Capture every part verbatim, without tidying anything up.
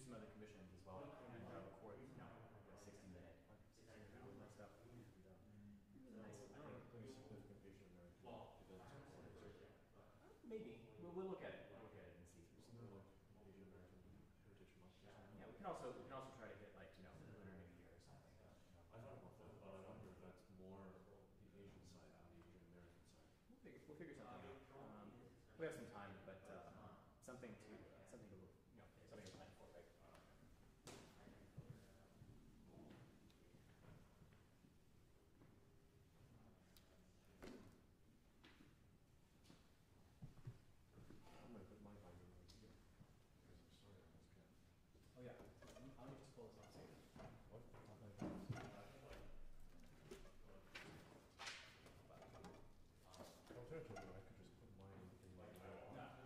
some other commissions as well, and uh, record, you know, sixty minute, sixty minute hour stuff. Really nice. I think pretty significant Asian American events. Maybe we'll, we'll look at it. We'll look at it and see. Isn't there like Asian American Heritage Month or something? Yeah, we can also we can also try to hit like you know Lunar New Year or something. I thought about that, but I wonder if that's more the Asian side than the Asian American side. We'll figure we'll figure something out. Um, we have some time, but uh, something to uh, something to you know something to plan for, right? I might put my binder right here. Because I'm sorry on this cat. Oh yeah, I'll just pull this off. What? Alternatively, I could just put mine in my mail.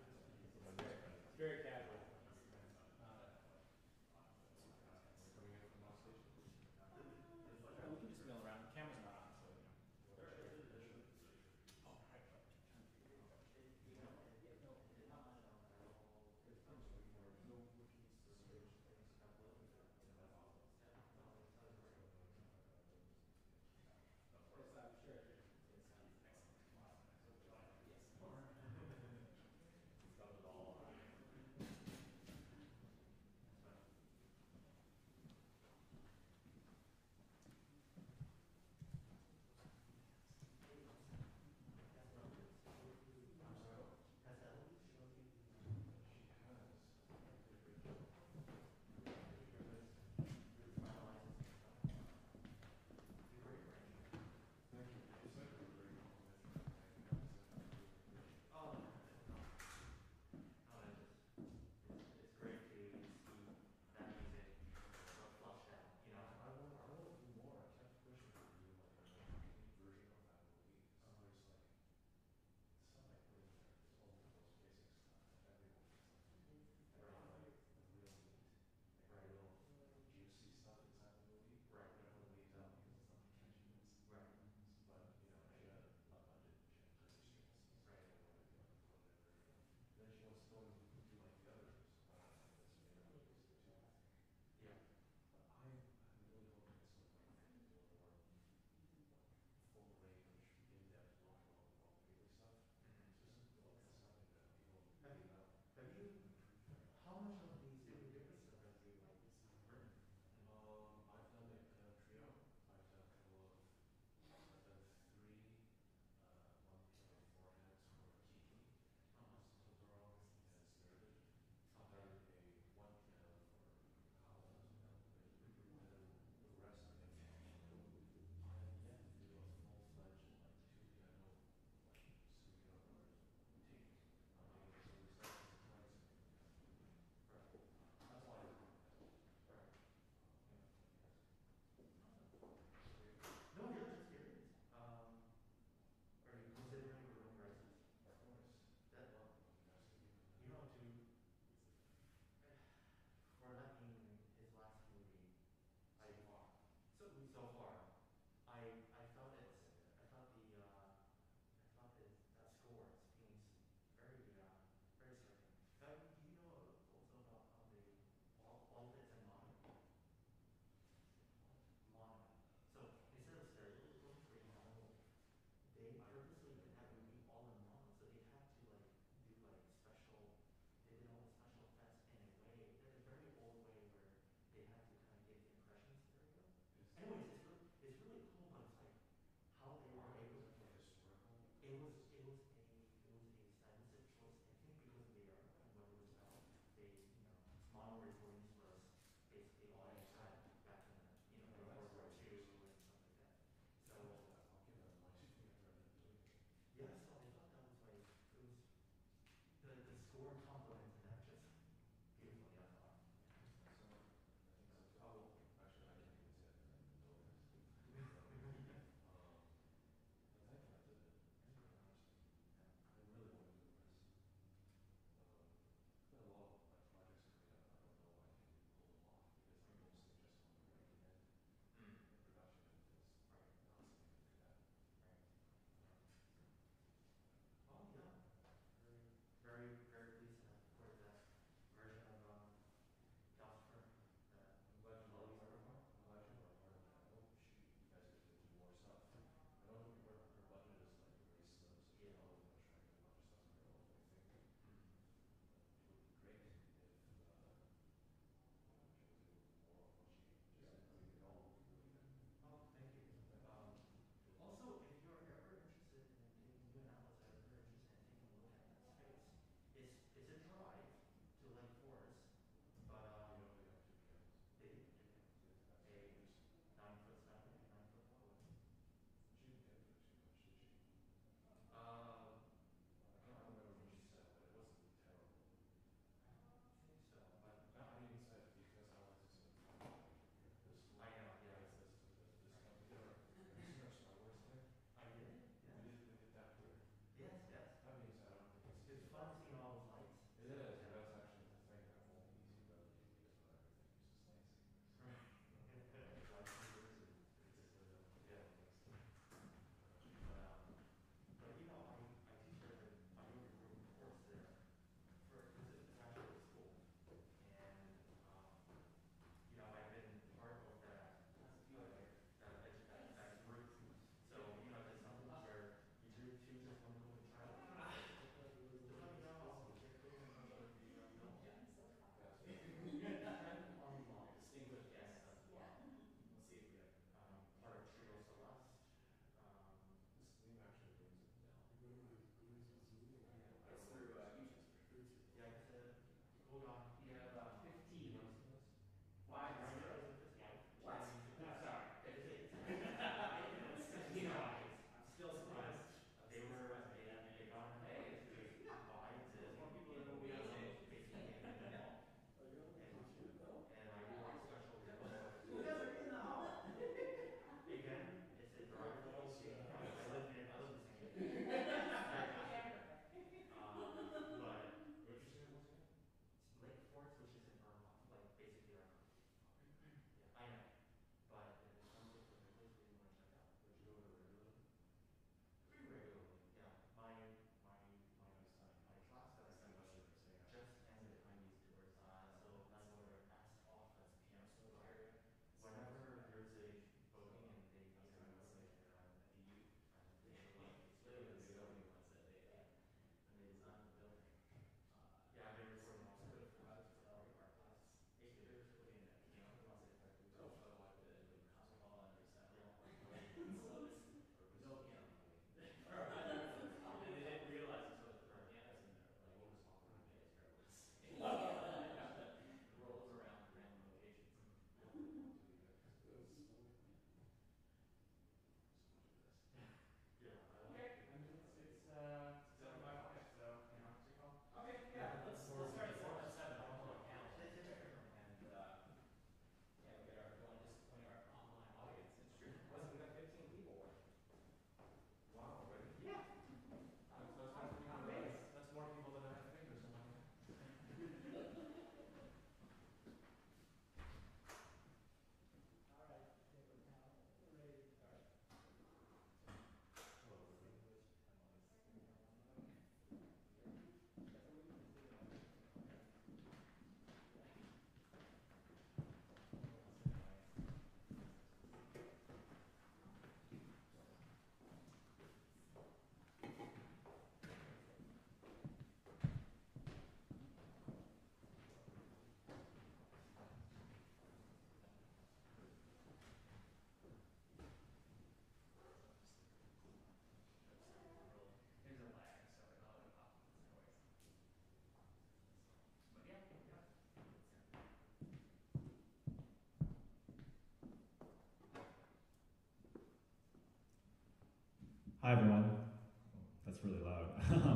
Hi everyone. That's really loud.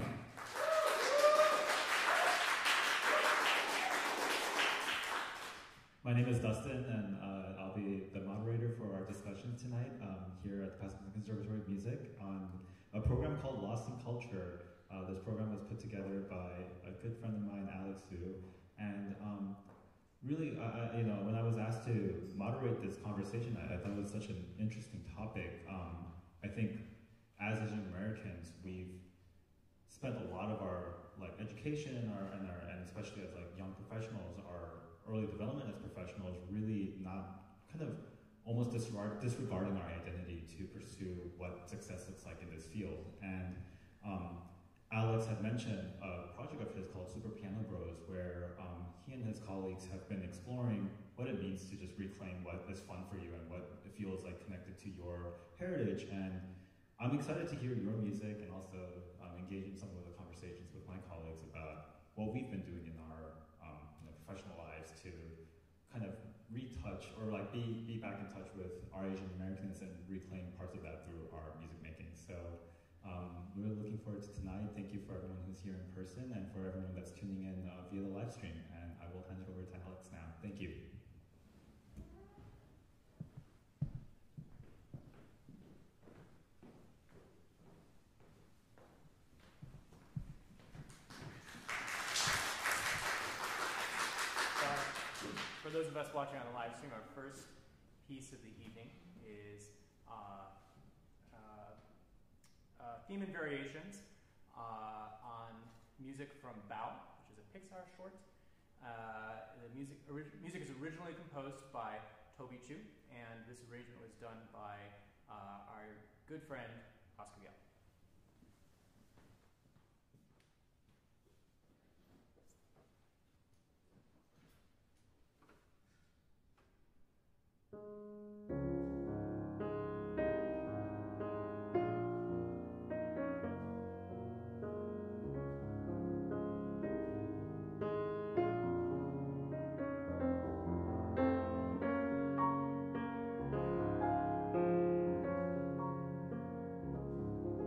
My name is Dustin, and uh, I'll be the moderator for our discussion tonight um, here at the Pasadena Conservatory of Music on a program called Lost in Culture. Uh, this program was put together by a good friend of mine, Alex Su, and um, really, I, I, you know, when I was asked to moderate this conversation, I, I thought it was such an interesting topic. Um, I think as Asian Americans, we've spent a lot of our like education and our, and, our, and especially as like young professionals, our early development as professionals, really not kind of almost disregard, disregarding our identity to pursue what success looks like in this field. And um, Alex had mentioned a project of his called Super Piano Bros, where um, he and his colleagues have been exploring what it means to just reclaim what is fun for you and what it feels like connected to your heritage. And I'm excited to hear your music and also um, engage in some of the conversations with my colleagues about what we've been doing in our um, you know, professional lives to kind of retouch or like be, be back in touch with our Asian Americans and reclaim parts of that through our music making. So um, we're looking forward to tonight. Thank you for everyone who's here in person and for everyone that's tuning in uh, via the live stream. And I will hand it over to Alex now. Thank you. For those of us watching on the live stream, our first piece of the evening is uh, uh, uh, theme and variations uh, on music from Bao, which is a Pixar short. Uh, the music, music is originally composed by Toby Chu, and this arrangement was done by uh, our good friend Oskar Yao. Thank you.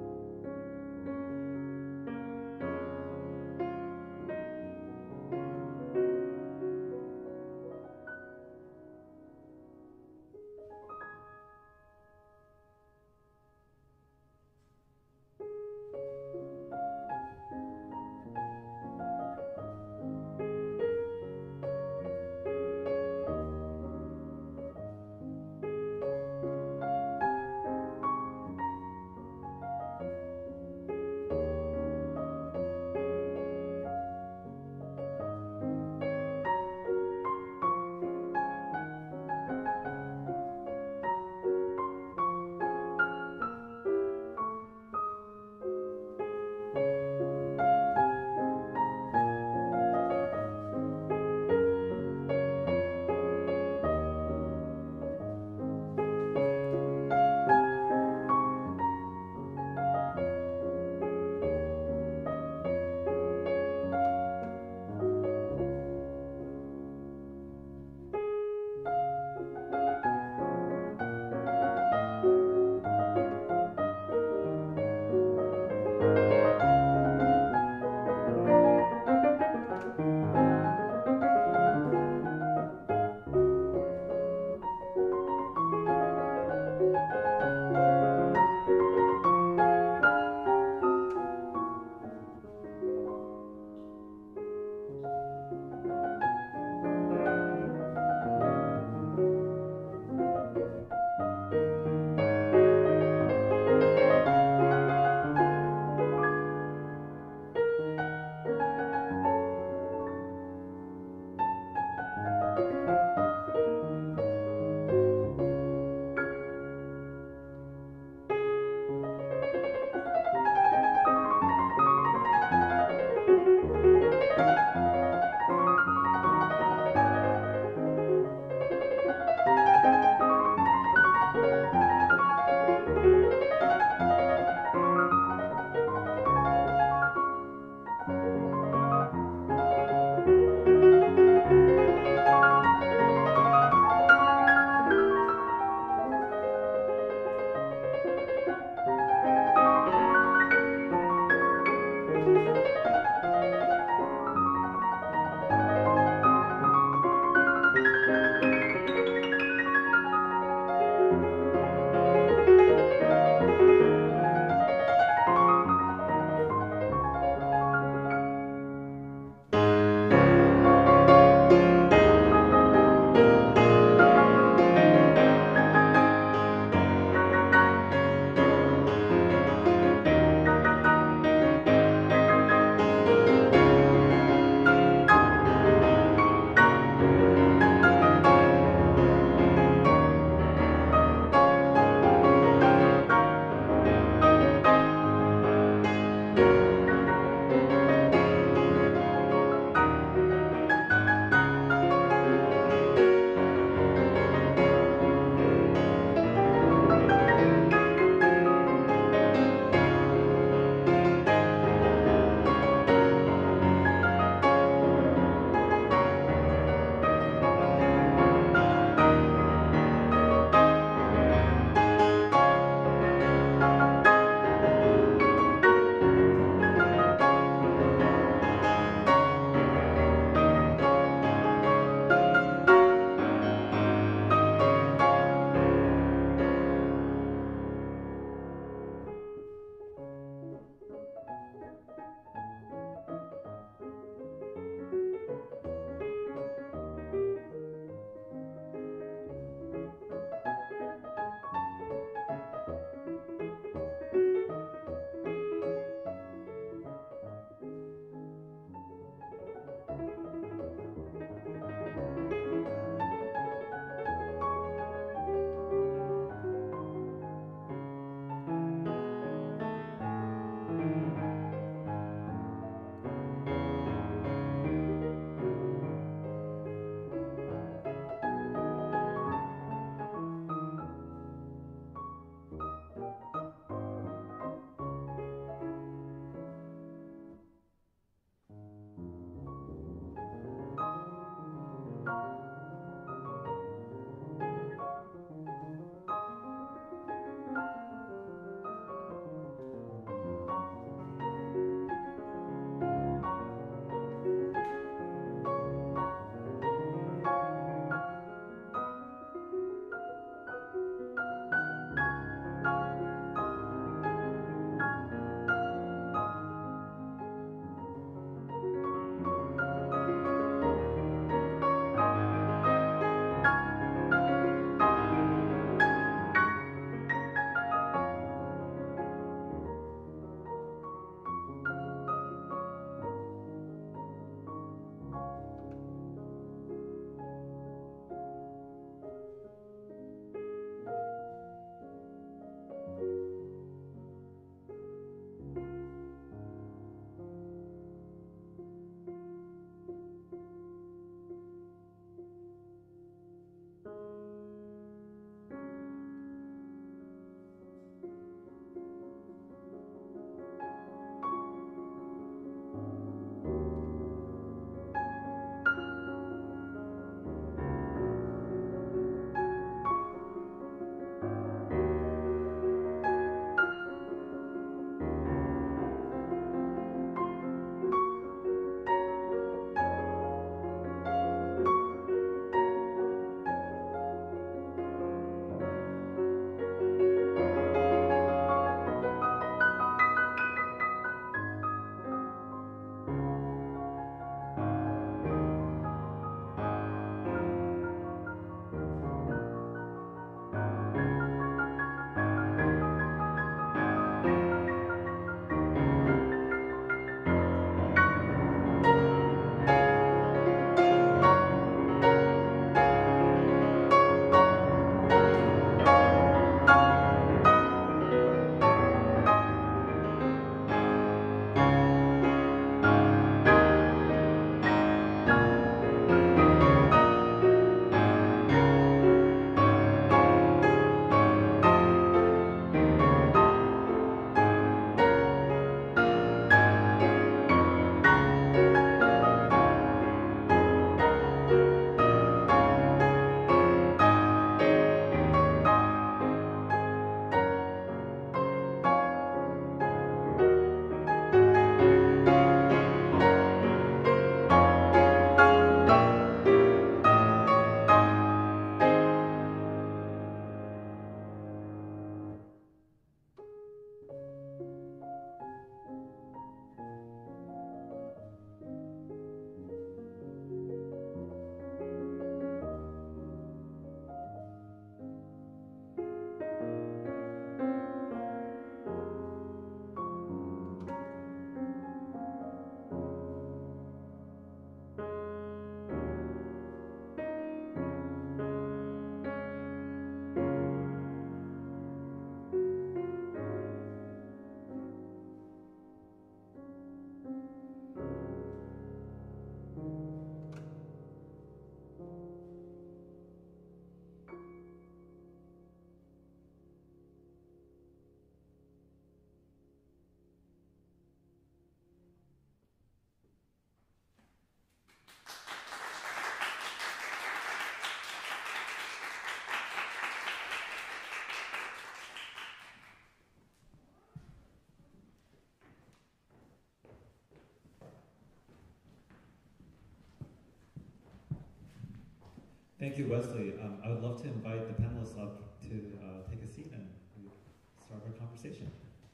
Thank you, Wesley. Um, I would love to invite the panelists up to uh, take a seat and we start our conversation.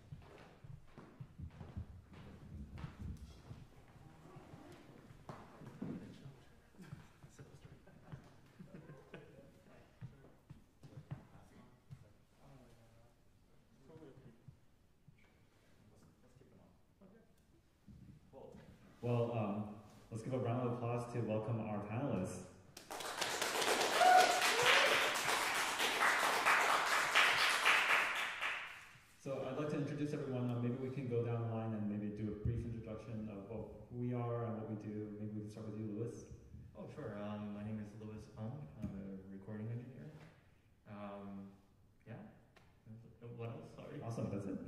Well, um, let's give a round of applause to welcome our panelists. So I'd like to introduce everyone. Uh, maybe we can go down the line and maybe do a brief introduction of what, who we are and what we do. Maybe we can start with you, Louis. Oh, sure. Um, my name is Louis Ung. I'm a recording engineer. Um, yeah. What else? Sorry. Awesome. That's it.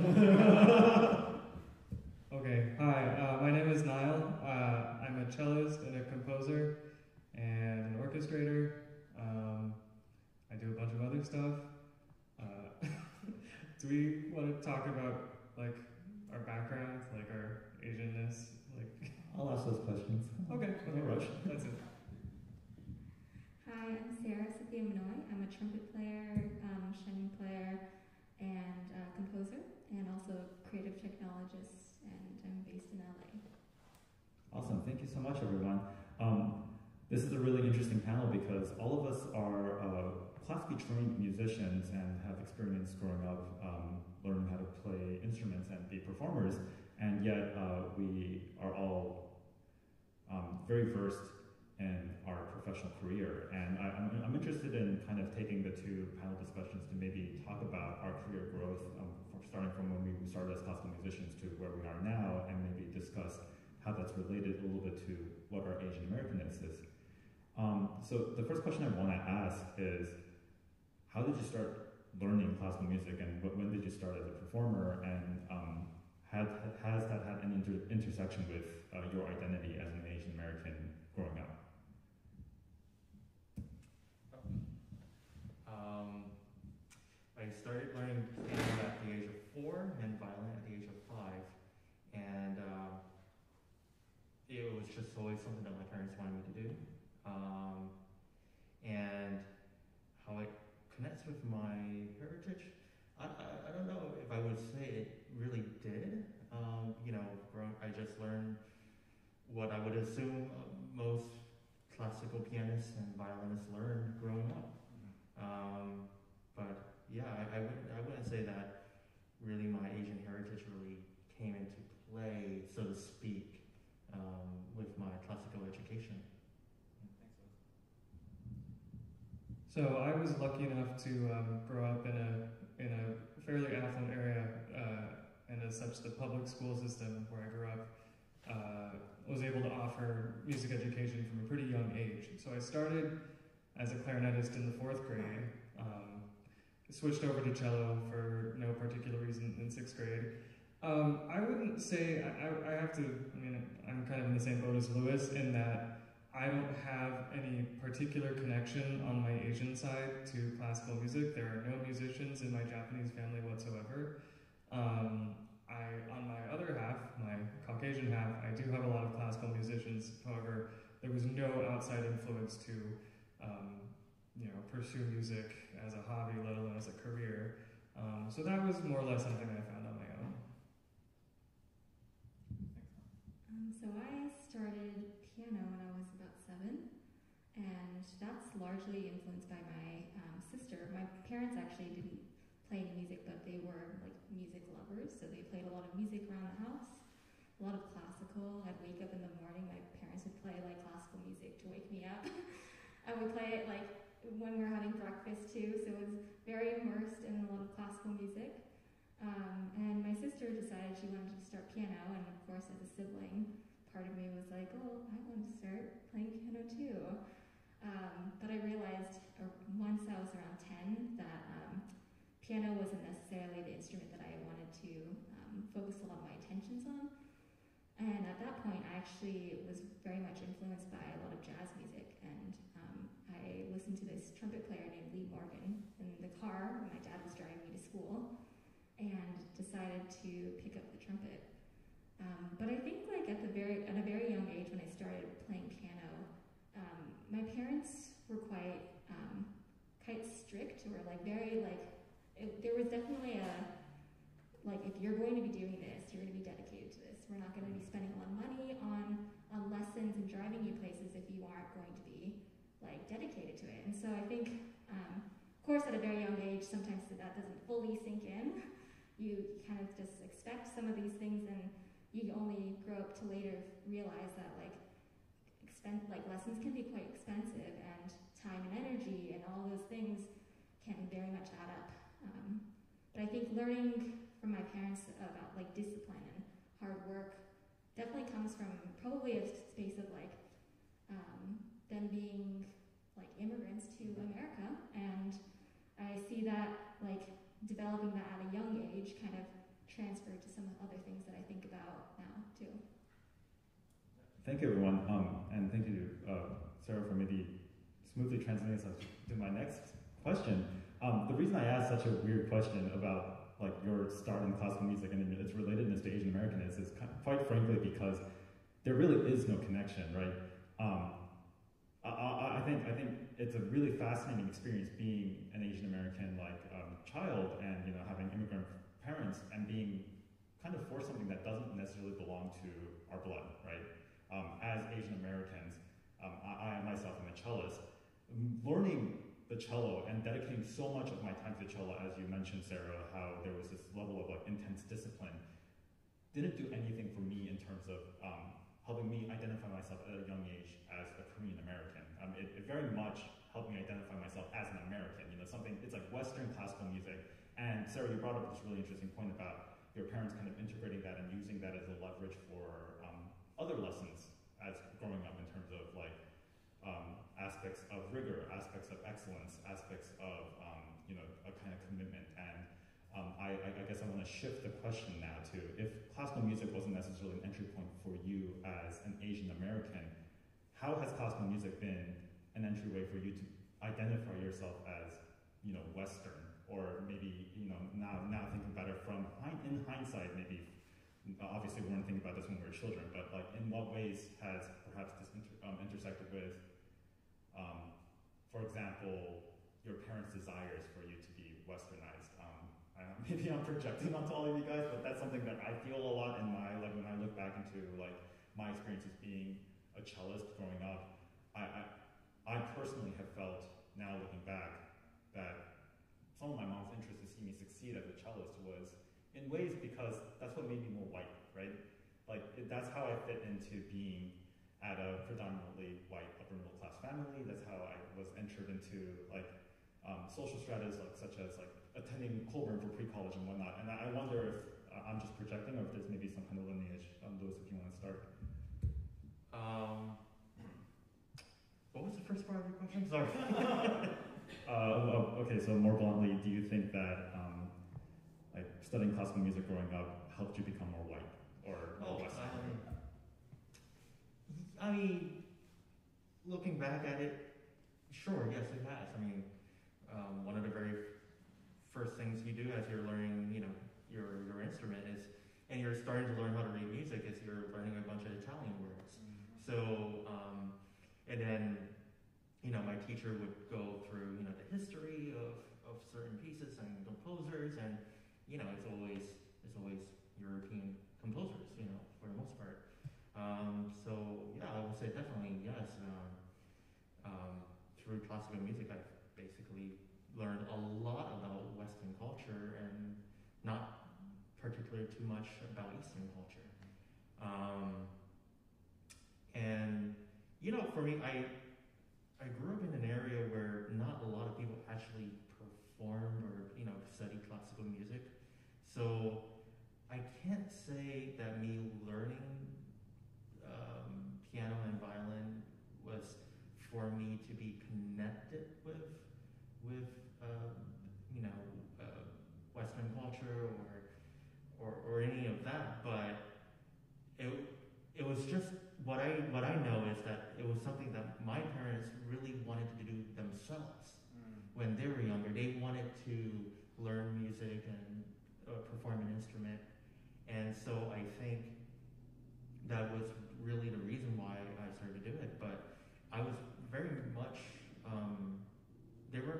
Okay. Hi. Uh, my name is Niall. Uh, I'm a cellist and a composer and an orchestrator. Um, I do a bunch of other stuff. Uh, Do we want to talk about like our backgrounds, like our Asianness? Like, I'll ask those questions. okay, No rush. That's it. Hi, I'm Sara, Sithi-Amnuai. I'm a trumpet player, um, shannon player, and uh, composer, and also creative technologist, and I'm based in L A. Awesome. Thank you so much, everyone. Um, this is a really interesting panel because all of us are uh, classically trained musicians and have experience growing up um, learning how to play instruments and be performers, and yet uh, we are all um, very versed in our professional career. And I, I'm, I'm interested in kind of taking the two panel discussions to maybe talk about our career growth, um, from starting from when we started as classical musicians to where we are now, and maybe discuss how that's related a little bit to what our Asian Americanness is. Um, so the first question I want to ask is, how did you start learning classical music, and when did you start as a performer, and um, had, has that had any inter intersection with uh, your identity as an Asian American growing up? Um, I started learning piano at the age of four and violin at the age of five, and uh, it was just always something that my parents wanted me to do. Um, and how it connects with my heritage, I, I, I don't know if I would say it really did. Um, you know, grow, I just learned what I would assume uh, most classical pianists and violinists learned growing up. Um, but yeah, I, I, wouldn't, I wouldn't say that really my Asian heritage really came into play, so to speak, um, with my classical education. So I was lucky enough to um, grow up in a in a fairly affluent area, uh, and as such, the public school system where I grew up uh, was able to offer music education from a pretty young age. So I started as a clarinetist in the fourth grade, um, switched over to cello for no particular reason in sixth grade. Um, I wouldn't say, I, I have to, I mean, I'm kind of in the same boat as Louis in that I don't have any particular connection on my Asian side to classical music. There are no musicians in my Japanese family whatsoever. Um, I, on my other half, my Caucasian half, I do have a lot of classical musicians. However, there was no outside influence to Um, you know, pursue music as a hobby, let alone as a career. Um, so that was more or less something I found on my own. Um, so I started piano when I was about seven, and that's largely influenced by my um, sister. My parents actually didn't play any music, but they were like music lovers, so they played a lot of music around the house, a lot of classical. I'd wake up in the morning, my parents would play like classical music to wake me up. I would play it like when we were having breakfast too, so it was very immersed in a lot of classical music. Um, and my sister decided she wanted to start piano, and of course as a sibling, part of me was like, oh, I want to start playing piano too. Um, but I realized or once I was around ten that um, piano wasn't necessarily the instrument that I wanted to um, focus a lot of my attentions on. And at that point, I actually was very much influenced by a lot of jazz music, and um, I listened to this trumpet player named Lee Morgan in the car when my dad was driving me to school, and decided to pick up the trumpet. Um, but I think like at the very at a very young age when I started playing piano, um, my parents were quite um, quite strict, or like very like it, there was definitely a like if you're going to be doing this, you're going to be dedicated to this. We're not going to be spending a lot of money on on lessons and driving you places if you aren't going to be like dedicated to it. And so I think, um, of course, at a very young age, sometimes that doesn't fully sink in. You kind of just expect some of these things, and you only grow up to later realize that like expen- like lessons can be quite expensive, and time and energy and all those things can very much add up. Um, but I think learning from my parents about like discipline and hard work definitely comes from probably a space of like um, them being like immigrants to America, and I see that like developing that at a young age kind of transferred to some other things that I think about now too. Thank you, everyone, um, and thank you, uh, Sarah, for maybe smoothly translating us to my next question. Um, the reason I asked such a weird question about like your start in classical music and its relatedness to Asian American is, is quite frankly because there really is no connection, right? Um, I, I think I think it's a really fascinating experience being an Asian American like um, child, and you know having immigrant parents and being kind of for something that doesn't necessarily belong to our blood, right? Um, as Asian Americans, um, I, I myself am a cellist. Learning the cello and dedicating so much of my time to the cello, as you mentioned, Sarah, how there was this level of like intense discipline, didn't do anything for me in terms of um, helping me identify myself at a young age as a Korean American. Um, it, it very much helped me identify myself as an American. You know, something it's like Western classical music. And Sarah, you brought up this really interesting point about your parents kind of integrating that and using that as a leverage for um, other lessons as growing up in terms of like um, aspects of rigor, aspects of excellence, aspects of um, you know a kind of commitment. And um, I, I guess I want to shift the question now to if classical music wasn't necessarily an entry point for you as an Asian American, how has classical music been an entryway for you to identify yourself as you know Western, or maybe you know now now thinking about it from in hindsight, maybe obviously we weren't thinking about this when we were children, but like in what ways has perhaps this inter, um, intersected with Um, for example, your parents' desires for you to be Westernized. Um, I don't, maybe I'm projecting onto all of you guys, but that's something that I feel a lot in my like when I look back into like my experiences being a cellist growing up. I, I, I personally have felt now looking back that some of my mom's interest to see me succeed as a cellist was in ways because that's what made me more white, right? Like it, that's how I fit into being at a predominantly white upper middle class family. That's how I was entered into like um, social stratas like such as like attending Colburn for pre-college and whatnot. And I, I wonder if uh, I'm just projecting or if there's maybe some kind of lineage. Um, Louis, if you want to start. Um, what was the first part of your question? Sorry. uh, okay, so more bluntly, do you think that um, like studying classical music growing up helped you become more white or more Oh, Western? um, I mean, looking back at it, sure, yes, it has. I mean, um, one of the very first things you do as you're learning, you know, your your instrument is, and you're starting to learn how to read music, is you're learning a bunch of Italian words. Mm-hmm. So, um, and then, you know, my teacher would go through, you know, the history of, of certain pieces and composers, and, you know, it's always it's always European composers, you know, for the most part. Um, so yeah, I would say definitely yes. Um, um, through classical music, I've basically learned a lot about Western culture and not particularly too much about Eastern culture. Um, and you know, for me, I I grew up in an area where not a lot of people actually performed or you know studied classical music, so I can't say that me learning Um, piano and violin was for me to be connected with, with um, you know, uh, Western culture or, or or any of that. But it it was just what I what I know is that it was something that my parents really wanted to do themselves mm. when they were younger. They wanted to learn music and uh, perform an instrument, and so I think that was really the reason why I started to do it. But I was very much um,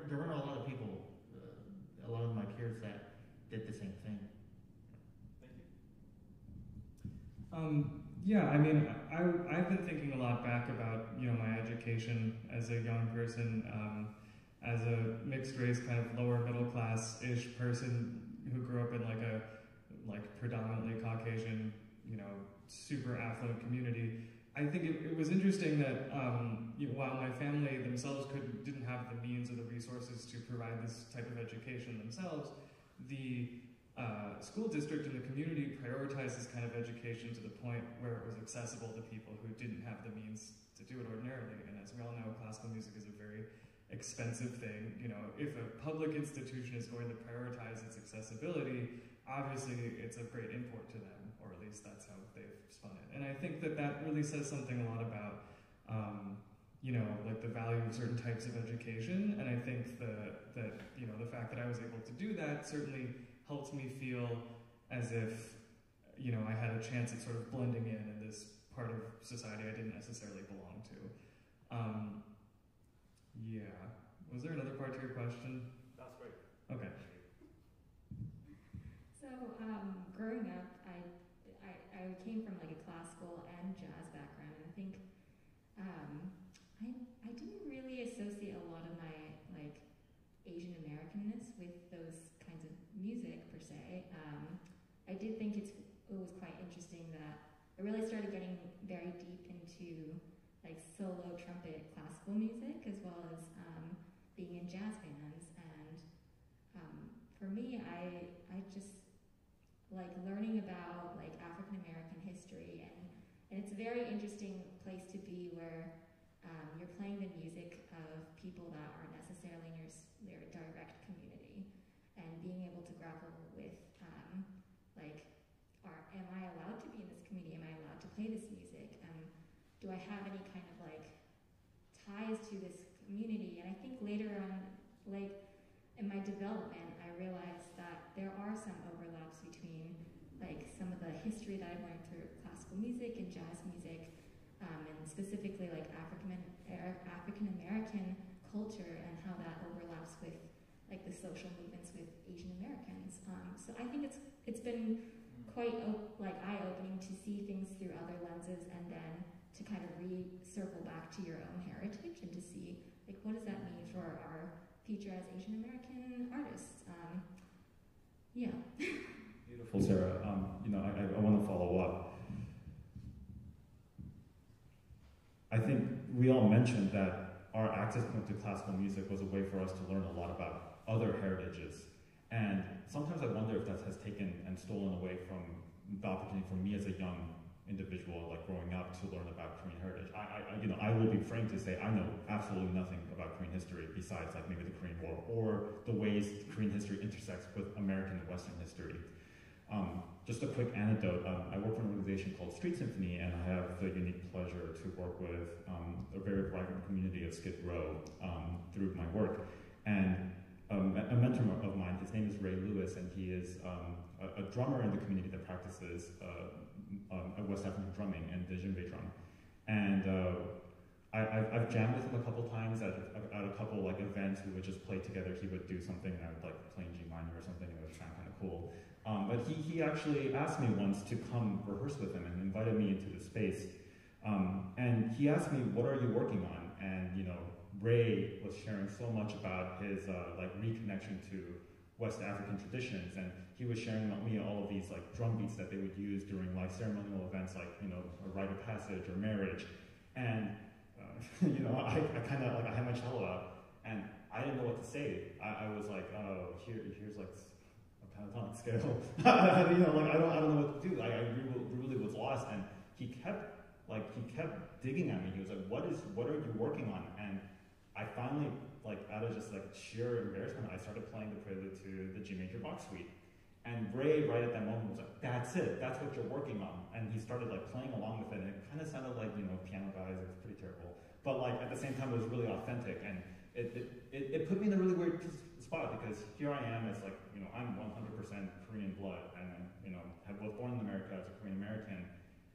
there weren't a lot of people, uh, a lot of my peers that did the same thing. Thank you. Um, yeah, I mean, I, I've been thinking a lot back about, you know, my education as a young person, um, as a mixed race, kind of lower middle class-ish person who grew up in like a, like predominantly Caucasian, you know, super affluent community. I think it, it was interesting that um, you know, while my family themselves couldn't, didn't have the means or the resources to provide this type of education themselves, the uh, school district and the community prioritized this kind of education to the point where it was accessible to people who didn't have the means to do it ordinarily. And as we all know, classical music is a very expensive thing. You know, if a public institution is going to prioritize its accessibility, obviously it's of great import to them, or at least that's how they've spun it. And I think that that really says something a lot about, um, you know, like the value of certain types of education. And I think the, that, you know, the fact that I was able to do that certainly helped me feel as if, you know, I had a chance at sort of blending in in this part of society I didn't necessarily belong to. Um, yeah. Was there another part to your question? That's great. Okay. So, um, growing up, I, I, I came from like a classical and jazz background, and I think um, I, I didn't really associate a lot of my like Asian Americanness with those kinds of music per se. Um, I did think it's, it was quite interesting that I really started getting very deep into like solo trumpet classical music as well as um, being in jazz bands. And um, for me, I I just like learning about like African American history, and, and it's a very interesting place to be where um, you're playing the music of people that aren't necessarily in your, your direct community, and being able to grapple with um, like, are am I allowed to be in this community? Am I allowed to play this music? Um, do I have any kind of like ties to this community? And I think later on, like in my development, I realized that there are some overlaps between like some of the history that I've learned through classical music and jazz music, um, and specifically like African African American culture and how that overlaps with like the social movements with Asian Americans. Um, so I think it's it's been quite op- like eye-opening to see things through other lenses, and then to kind of re-circle back to your own heritage and to see like what does that mean for our future as Asian American artists. Um, yeah. Beautiful, Sarah. Um, you know, I, I want to follow up. I think we all mentioned that our access point to classical music was a way for us to learn a lot about other heritages. And sometimes I wonder if that has taken and stolen away from the opportunity for me as a young individual, like growing up, to learn about Korean heritage. I, I, you know, I will be frank to say I know absolutely nothing about Korean history besides like maybe the Korean War or the ways Korean history intersects with American and Western history. Um, just a quick anecdote, um, I work for an organization called Street Symphony, and I have the unique pleasure to work with um, a very vibrant community of Skid Row um, through my work. And um, a mentor of mine, his name is Ray Lewis, and he is um, a, a drummer in the community that practices uh, um, West African drumming and the djembe drum. And uh, I, I've, I've jammed with him a couple times at, at a couple like events. We would just play together. He would do something, and I would like play in G minor or something, and it would sound kind of cool. Um, but he, he actually asked me once to come rehearse with him and invited me into the space. Um, and he asked me, what are you working on? And, you know, Ray was sharing so much about his, uh, like, reconnection to West African traditions. And he was sharing with me all of these, like, drum beats that they would use during, like, ceremonial events, like, you know, a rite of passage or marriage. And, uh, you know, I, I kind of, like, I had my cello out, and I didn't know what to say. I, I was like, oh, here, here's, like, pentatonic scale. You know, like I don't, I don't know what to do. I, I really, really was lost, and he kept, like, he kept digging at me. He was like, "What is, what are you working on?" And I finally, like, out of just like sheer embarrassment, I started playing the prelude to the G major Bach suite. And Ray, right at that moment, was like, "That's it. That's what you're working on." And he started like playing along with it, and it kind of sounded like, you know, piano guys. It's pretty terrible, but like at the same time, it was really authentic, and it it, it, it put me in a really weird spot, because here I am as like, you know, I'm one hundred percent Korean blood, and I'm, you know, I was born in America as a Korean American.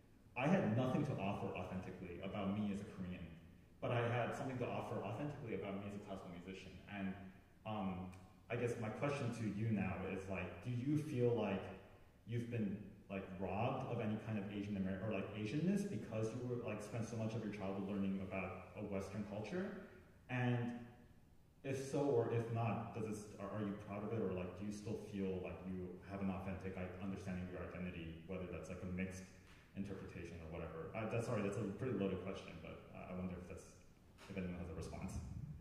I had nothing to offer authentically about me as a Korean, but I had something to offer authentically about me as a classical musician. And Um, I guess my question to you now is like, do you feel like you've been like robbed of any kind of Asian American or like Asianness because you were like spent so much of your childhood learning about a Western culture? And if so, or if not, does this, are, are you proud of it, or like do you still feel like you have an authentic like, understanding of your identity, whether that's like a mixed interpretation or whatever? Uh, that's sorry, that's a pretty loaded question, but uh, I wonder if that's if anyone has a response.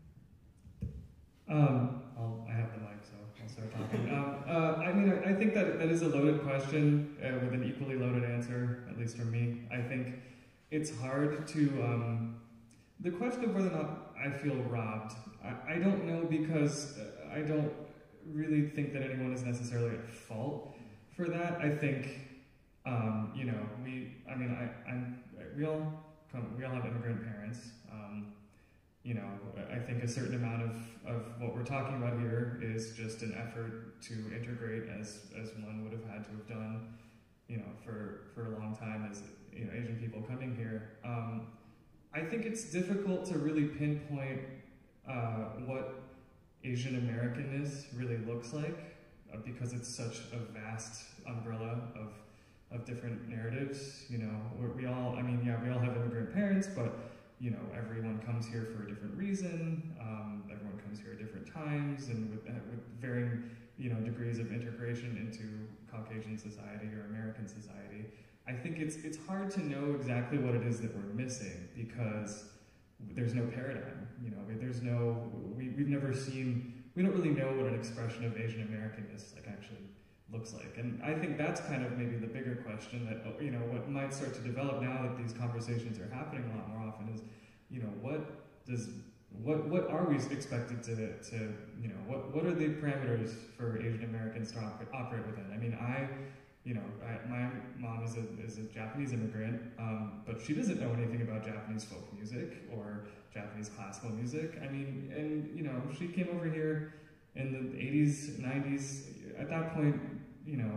Um, I'll, I have the mic, so I'll start talking. um, uh, I mean, I, I think that that is a loaded question uh, with an equally loaded answer, at least for me. I think it's hard to, um, the question of whether or not I feel robbed, I, I don't know, because I don't really think that anyone is necessarily at fault for that. I think, um, you know, we, I mean, I, I'm, we all come, we all have immigrant parents. Um, You know, I think a certain amount of, of what we're talking about here is just an effort to integrate as, as one would have had to have done, you know, for, for a long time as, you know, Asian people coming here. Um, I think it's difficult to really pinpoint uh, what Asian Americanness really looks like uh, because it's such a vast umbrella of, of different narratives. You know, we're, we all, I mean, yeah, we all have immigrant parents, but you know, everyone comes here for a different reason. Um, everyone comes here at different times and with, with varying, you know, degrees of integration into Caucasian society or American society. I think it's it's hard to know exactly what it is that we're missing because there's no paradigm. You know, there's no we we've never seen. We don't really know what an expression of Asian Americanness like actually looks like. And I think that's kind of maybe the bigger question that, you know, what might start to develop now that these conversations are happening a lot more often is, you know, what does, what what are we expected to, to you know, what, what are the parameters for Asian Americans to op operate within? I mean, I, you know, I, my mom is a, is a Japanese immigrant, um, but she doesn't know anything about Japanese folk music or Japanese classical music. I mean, and, you know, she came over here in the eighties, nineties. At that point, you know,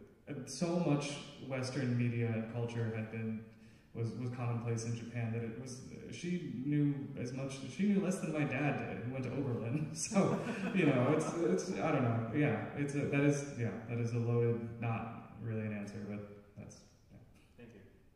so much Western media and culture had been, was, was commonplace in Japan that it was, she knew as much, she knew less than my dad did, who went to Oberlin. So, you know, it's, it's, I don't know, yeah, it's a, that is, yeah, that is a loaded, not really an answer, but that's, yeah. Thank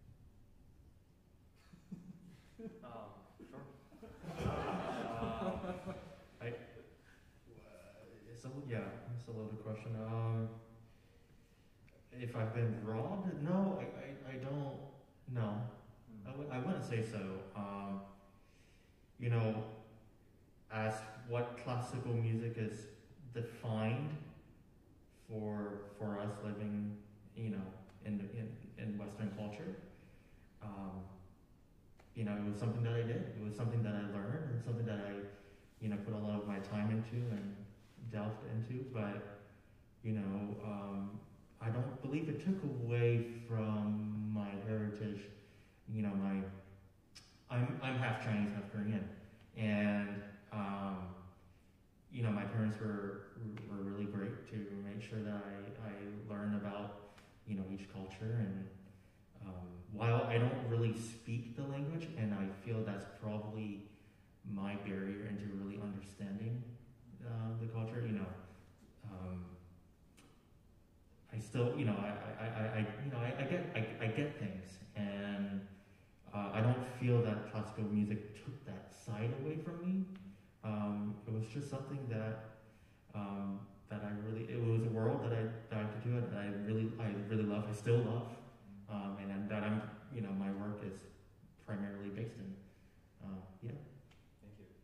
you. um, sure. uh, I, it's a, yeah, it's a loaded question. Um, if I've been robbed? No, I, I, I don't, no. I w I wouldn't say so. Um, you know, as what classical music is defined for for us living, you know, in in, in Western culture, um, you know, it was something that I did. It was something that I learned, and something that I, you know, put a lot of my time into and delved into. But you know, um, I don't believe it took away from my heritage. You know, my I'm I'm half Chinese, half Korean, and um, you know, my parents were were really great to make sure that I I learned about, you know, each culture. And um, while I don't really speak the language, and I feel that's probably my barrier into really understanding uh, the culture, you know. Um, I still, you know, I, I, I, I you know, I, I get, I, I get things, and uh, I don't feel that classical music took that side away from me. Um, it was just something that, um, that I really, it was a world that I, that I could do it, that I really, I really love, I still love, um, and, and that I'm, you know, my work is primarily based in. Uh, yeah. Thank you.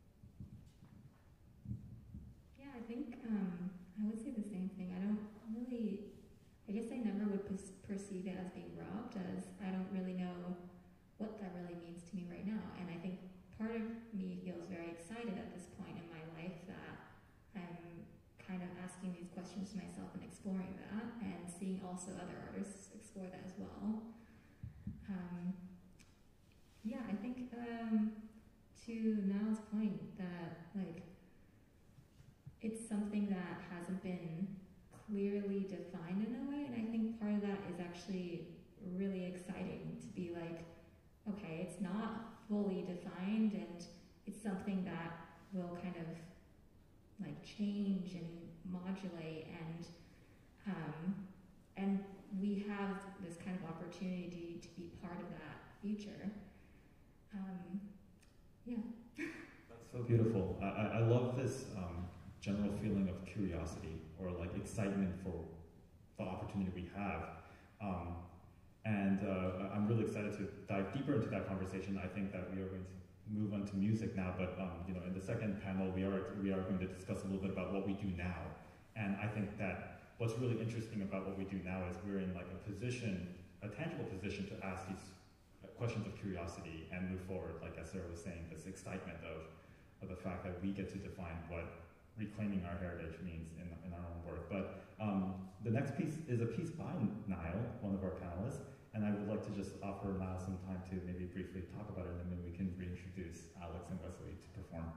Yeah, I think um, I would say the same thing. I don't really, I guess I never would per perceive it as being robbed, as I don't really know what that really means to me right now. And I think part of me feels very excited at this point in my life that I'm kind of asking these questions to myself and exploring that, and seeing also other artists explore that as well. Um, yeah, I think um, to Niall's point that like it's something that hasn't been clearly defined in a way, and I think part of that is actually really exciting to be like, okay, it's not fully defined, and it's something that will kind of like change and modulate, and um, and we have this kind of opportunity to be part of that future. Um, yeah. That's so beautiful. I, I, I love this um, general feeling of curiosity or like excitement for the opportunity we have. Um, and uh, I'm really excited to dive deeper into that conversation. I think that we are going to move on to music now, but um, you know, in the second panel, we are we are going to discuss a little bit about what we do now. And I think that what's really interesting about what we do now is we're in like a position, a tangible position to ask these questions of curiosity and move forward. Like as Sara was saying, this excitement of of the fact that we get to define what reclaiming our heritage means in, in our own work. But um, the next piece is a piece by Niall, one of our panelists, and I would like to just offer Niall some time to maybe briefly talk about it, and then we can reintroduce Alex and Wesley to perform.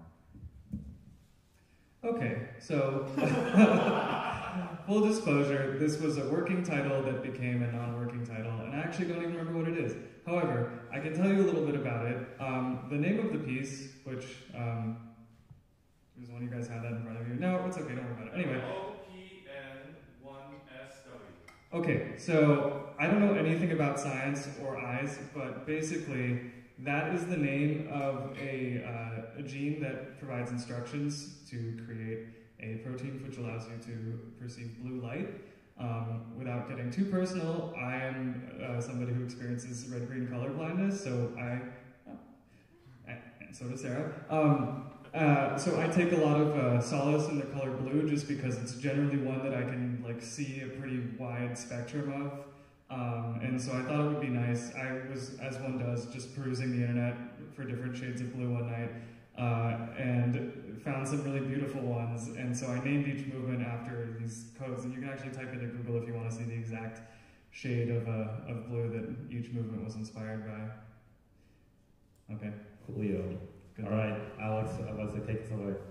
Okay, so full disclosure, this was a working title that became a non-working title, and I actually don't even remember what it is. However, I can tell you a little bit about it. Um, the name of the piece, which um, does one of you guys have that in front of you? No, it's okay, don't worry about it. Anyway. O P N one S W. Okay, so I don't know anything about science or eyes, but basically that is the name of a, uh, a gene that provides instructions to create a protein which allows you to perceive blue light. Um, without getting too personal, I am uh, somebody who experiences red-green color blindness, so I, oh, and so does Sara. Um, uh, so I take a lot of uh, solace in the color blue just because it's generally one that I can like see a pretty wide spectrum of. Um, and so I thought it would be nice. I was, as one does, just perusing the internet for different shades of blue one night, uh, and found some really beautiful ones. And so I named each movement after these codes. And you can actually type into Google if you want to see the exact shade of, uh, of blue that each movement was inspired by. Okay. Coolio. Good. All right, Alex, uh, Wesley, take us away.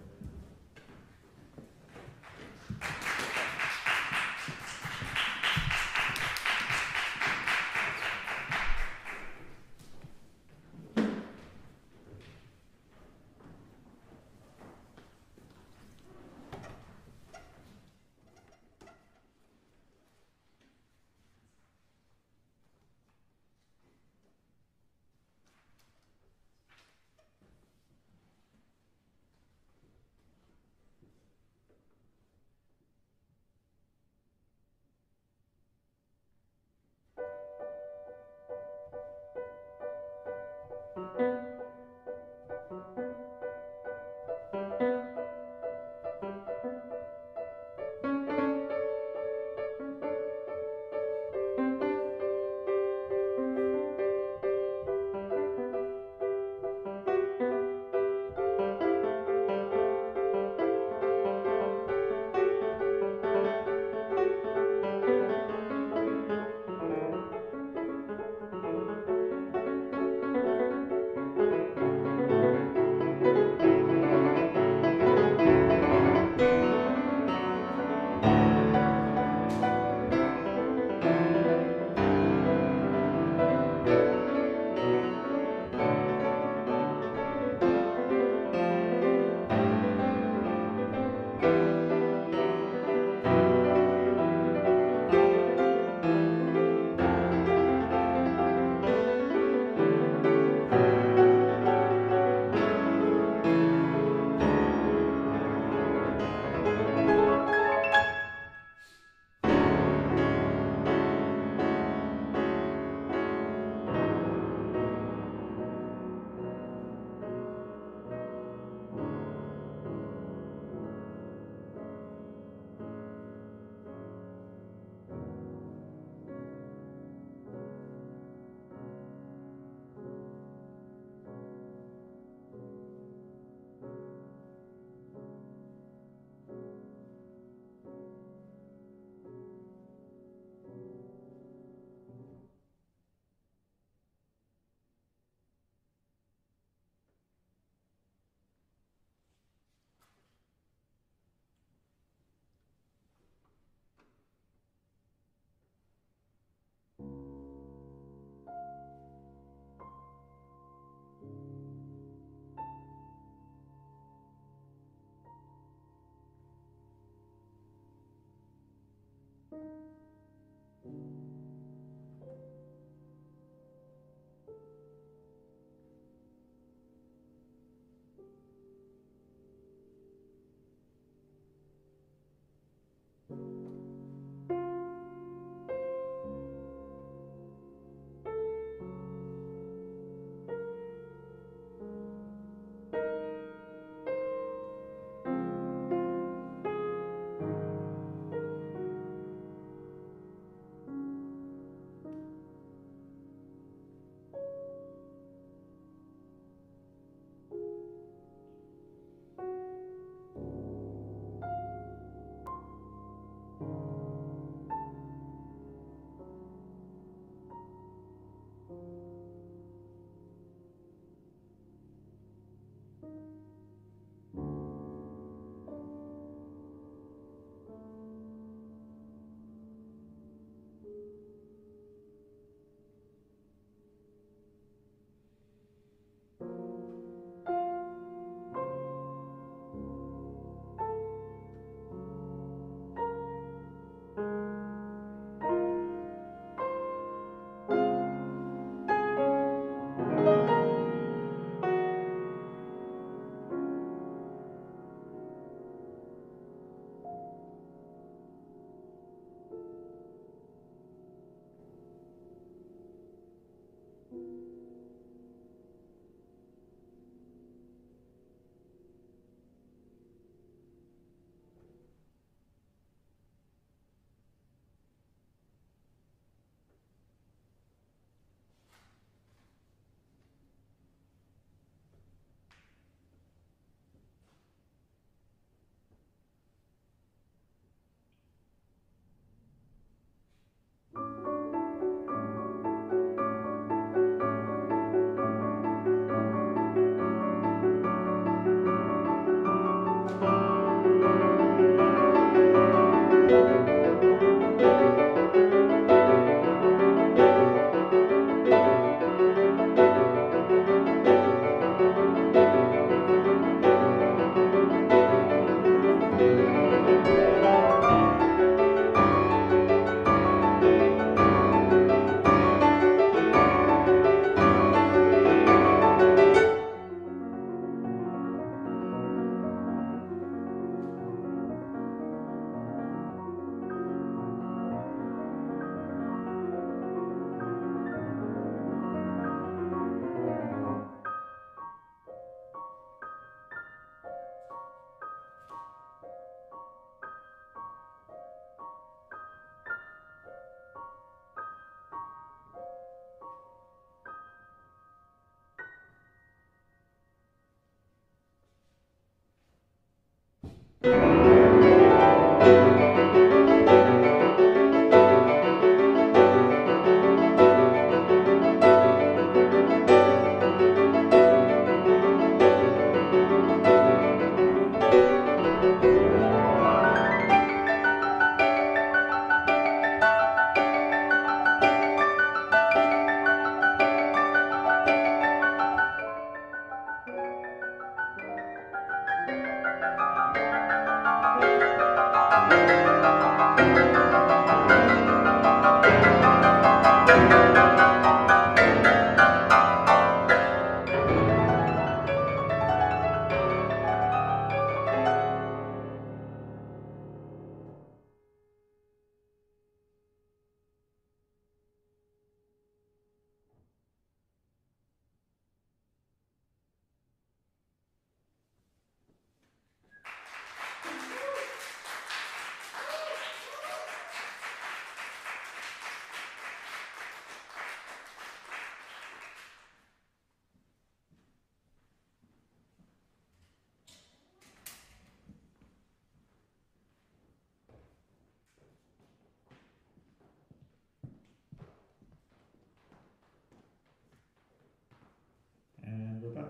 And we're back.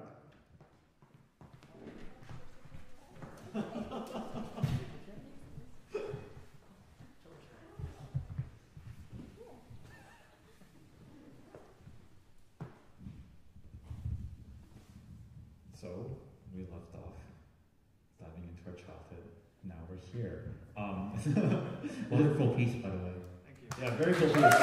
So, we left off diving into our childhood. Now we're here. Um, Wonderful piece, by the way. Thank you. yeah, very cool piece.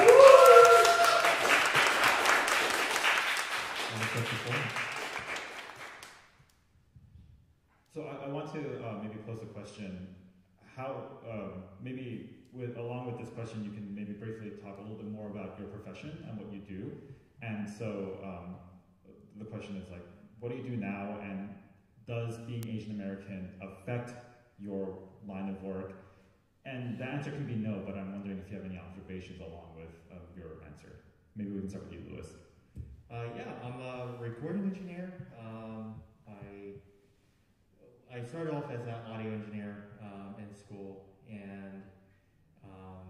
So I, I want to uh, maybe pose a question. How, um, maybe with, along with this question, you can maybe briefly talk a little bit more about your profession and what you do. And so um, the question is like, what do you do now, and does being Asian American affect your line of work? And the answer can be no, but I'm wondering if you have any observations along with uh, your answer. Maybe we can start with you, Louis. Uh, yeah, I'm a recording engineer. Um, I I started off as an audio engineer um, in school, and um,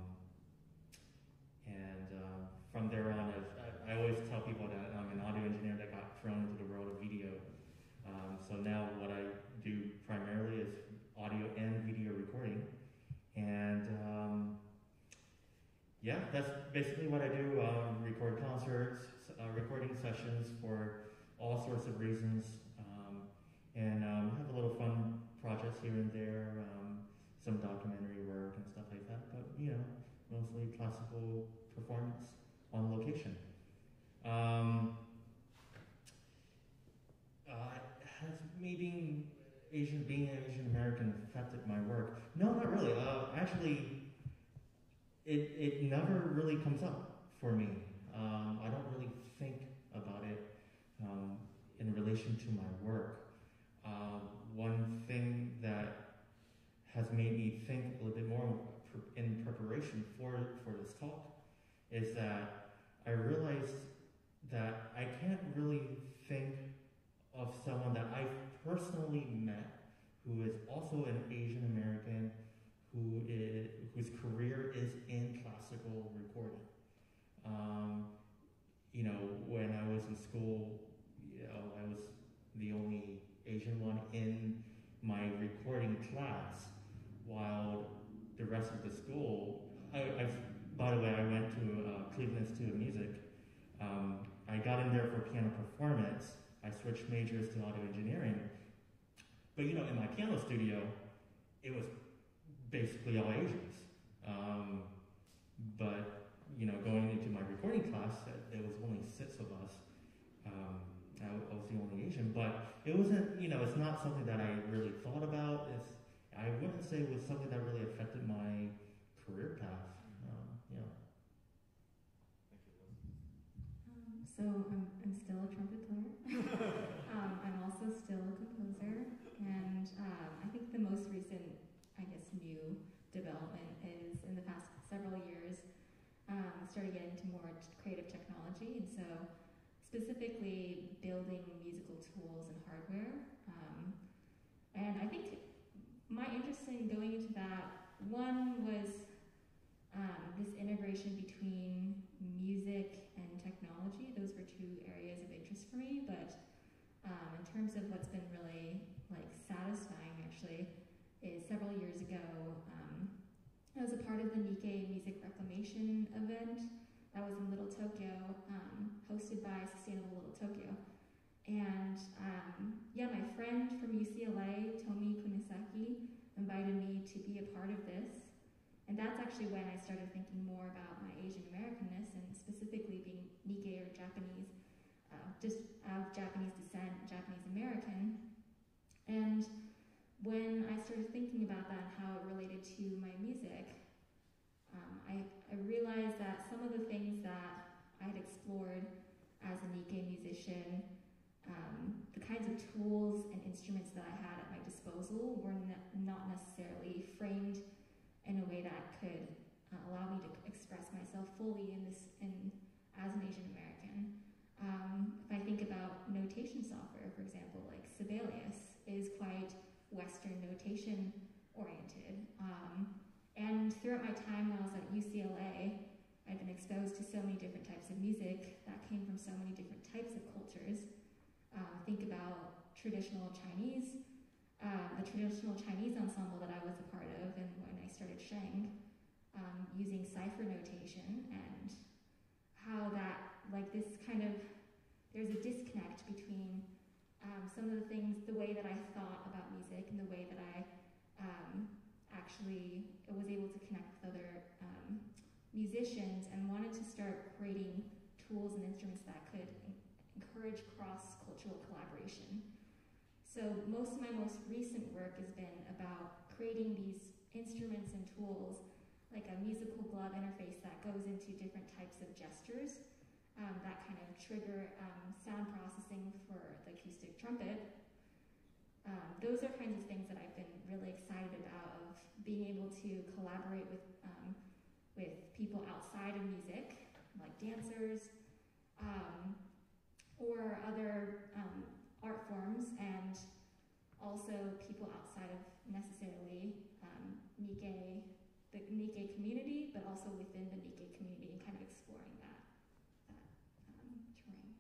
and um, from there on, I, I always tell people that I'm an audio engineer that got thrown into the world of video. Um, so now what I do primarily is audio and video recording, and um, yeah, that's basically what I do. Um, record concerts, uh, recording sessions for all sorts of reasons, um, and um, have a little fun projects here and there, um, some documentary work and stuff like that, but you know, mostly classical performance on location. Um, uh, has me being Asian, being an Asian American affected my work? No, not really. Uh, actually, it it never really comes up for me. Um, I don't really think about it um, in relation to my work. Um, one thing that has made me think a little bit more in preparation for for this talk is that I realized that I can't really think of someone that I've personally met who is also an Asian American who is whose career is in classical recording. Um, you know, when I was in school, you know, I was the only Asian one in my recording class, while the rest of the school, I, I by the way, I went to uh, Cleveland Institute of Music. Um, I got in there for piano performance. I switched majors to audio engineering. But you know, in my piano studio, it was basically all Asians. Um, but you know, going into my recording class, there was only six of us. Um, I, I was the only Asian, but it wasn't, you know, it's not something that I really thought about. It's, I wouldn't say it was something that really affected my career path. Um, yeah. Um, so I'm, I'm still a trumpet player. um, I'm also still a composer, and um, I think the most recent, I guess, new development is in the past several years, um, started getting into more t- creative technology, and so specifically building musical tools and hardware. Um, and I think my interest in going into that, one was um, this integration between music and technology. Those were two areas of interest for me, but um, in terms of what's been really like satisfying actually is several years ago, um, I was a part of the Nikkei Music Reclamation event that was in Little Tokyo, um, hosted by Sustainable Little Tokyo. And um, yeah, my friend from U C L A, Tomi Kunisaki, invited me to be a part of this. And that's actually when I started thinking more about my Asian Americanness and specifically being Nikkei or Japanese, uh, just of Japanese descent, Japanese American. And when I started thinking about that and how it related to my music, um, I, I realized that some of the things that I had explored as a Nikkei musician, um, the kinds of tools and instruments that I had at my disposal were ne not necessarily framed in a way that could uh, allow me to express myself fully in this, in, as an Asian American. Um, if I think about notation software, for example, like Sibelius is quite Western notation oriented. Um, and throughout my time when I was at U C L A, I've been exposed to so many different types of music that came from so many different types of cultures. Um, think about traditional Chinese, uh, the traditional Chinese ensemble that I was a part of, and when I started Sheng, um, using cipher notation, and how that, like this kind of, there's a disconnect between um, some of the things, the way that I thought about music and the way that I um, actually was able to connect with other um, musicians, and wanted to start creating tools and instruments that could encourage cross-cultural collaboration. So most of my most recent work has been about creating these instruments and tools, like a musical glove interface that goes into different types of gestures um, that kind of trigger um, sound processing for the acoustic trumpet. Um, those are kinds of things that I've been really excited about, of being able to collaborate with, um, with people outside of music, like dancers, um, or other um, art forms, and also people outside of necessarily um, Nikkei, the Nikkei community, but also within the Nikkei community, and kind of exploring that, that um, terrain.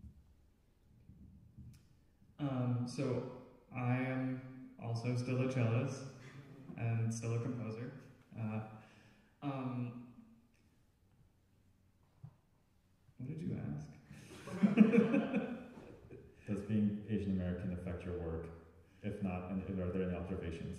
Um, so I am also still a cellist and still a composer. Uh, um, what did you ask? Does being Asian American affect your work? If not, and are there any observations?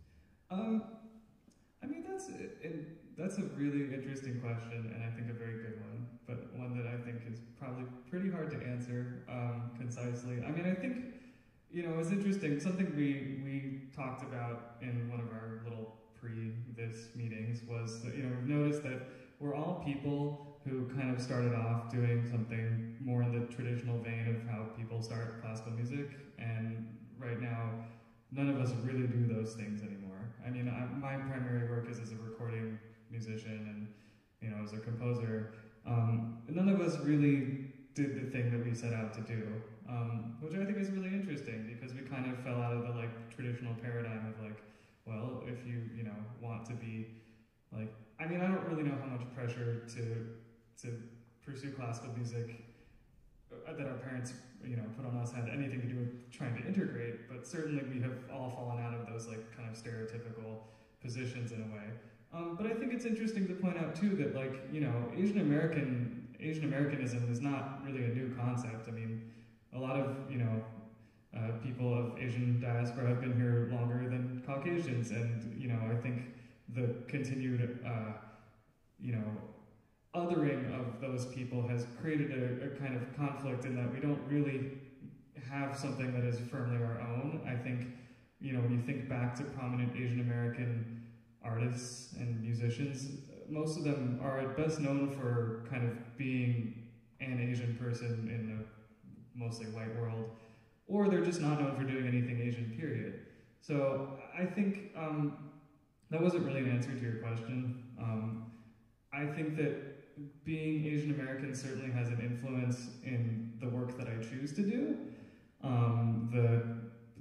Um, I mean, that's it, it, that's a really interesting question, and I think a very good one, but one that I think is probably pretty hard to answer um, concisely. I mean, I think, you know, it's interesting. Something we we talked about in one of our little pre-this meetings was that, you know, we've noticed that we're all people who kind of started off doing something more in the traditional vein of how people start classical music, and right now, none of us really do those things anymore. I mean, I, my primary work is as a recording musician and, you know, as a composer. Um, none of us really did the thing that we set out to do, um, which I think is really interesting, because we kind of fell out of the like traditional paradigm of like, well, if you, you know, want to be like, I mean, I don't really know how much pressure to to pursue classical music that our parents, you know, put on us had anything to do with trying to integrate, but certainly we have all fallen out of those like kind of stereotypical positions in a way. Um, but I think it's interesting to point out too that, like, you know, Asian American Asian Americanism is not really a new concept. I mean, a lot of, you know, uh, people of Asian diaspora have been here longer than Caucasians, and, you know, I think the continued, uh, you know, othering of those people has created a, a kind of conflict in that we don't really have something that is firmly our own. I think, you know, when you think back to prominent Asian American artists and musicians, most of them are at best known for kind of being an Asian person in a mostly white world, or they're just not known for doing anything Asian, period. So I think um, that wasn't really an answer to your question. Um, I think that being Asian American certainly has an influence in the work that I choose to do. Um, the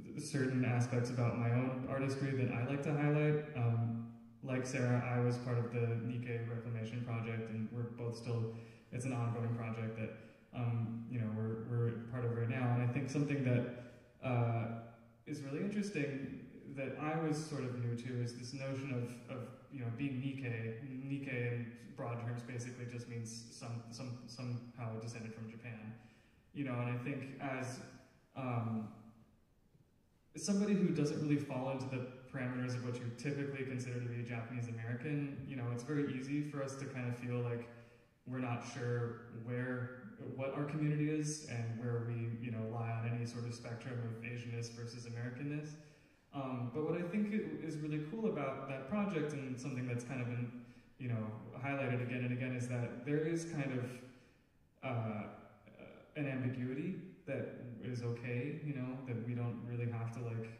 certain aspects about my own artistry that I like to highlight. Um, like Sara, I was part of the Nikkei Reclamation Project, and we're both still, it's an ongoing project that, um, you know, we're, we're part of right now. And I think something that uh, is really interesting that I was sort of new to is this notion of, of you know, being Nikkei. Nikkei in broad terms basically just means some, some, somehow descended from Japan. You know, and I think as um, somebody who doesn't really fall into the parameters of what you typically consider to be Japanese American, you know, it's very easy for us to kind of feel like we're not sure where, what our community is and where we, you know, lie on any sort of spectrum of Asianness versus Americanness. Um, but what I think is really cool about that project, and something that's kind of been, you know, highlighted again and again, is that there is kind of uh, an ambiguity that is okay, you know, that we don't really have to like,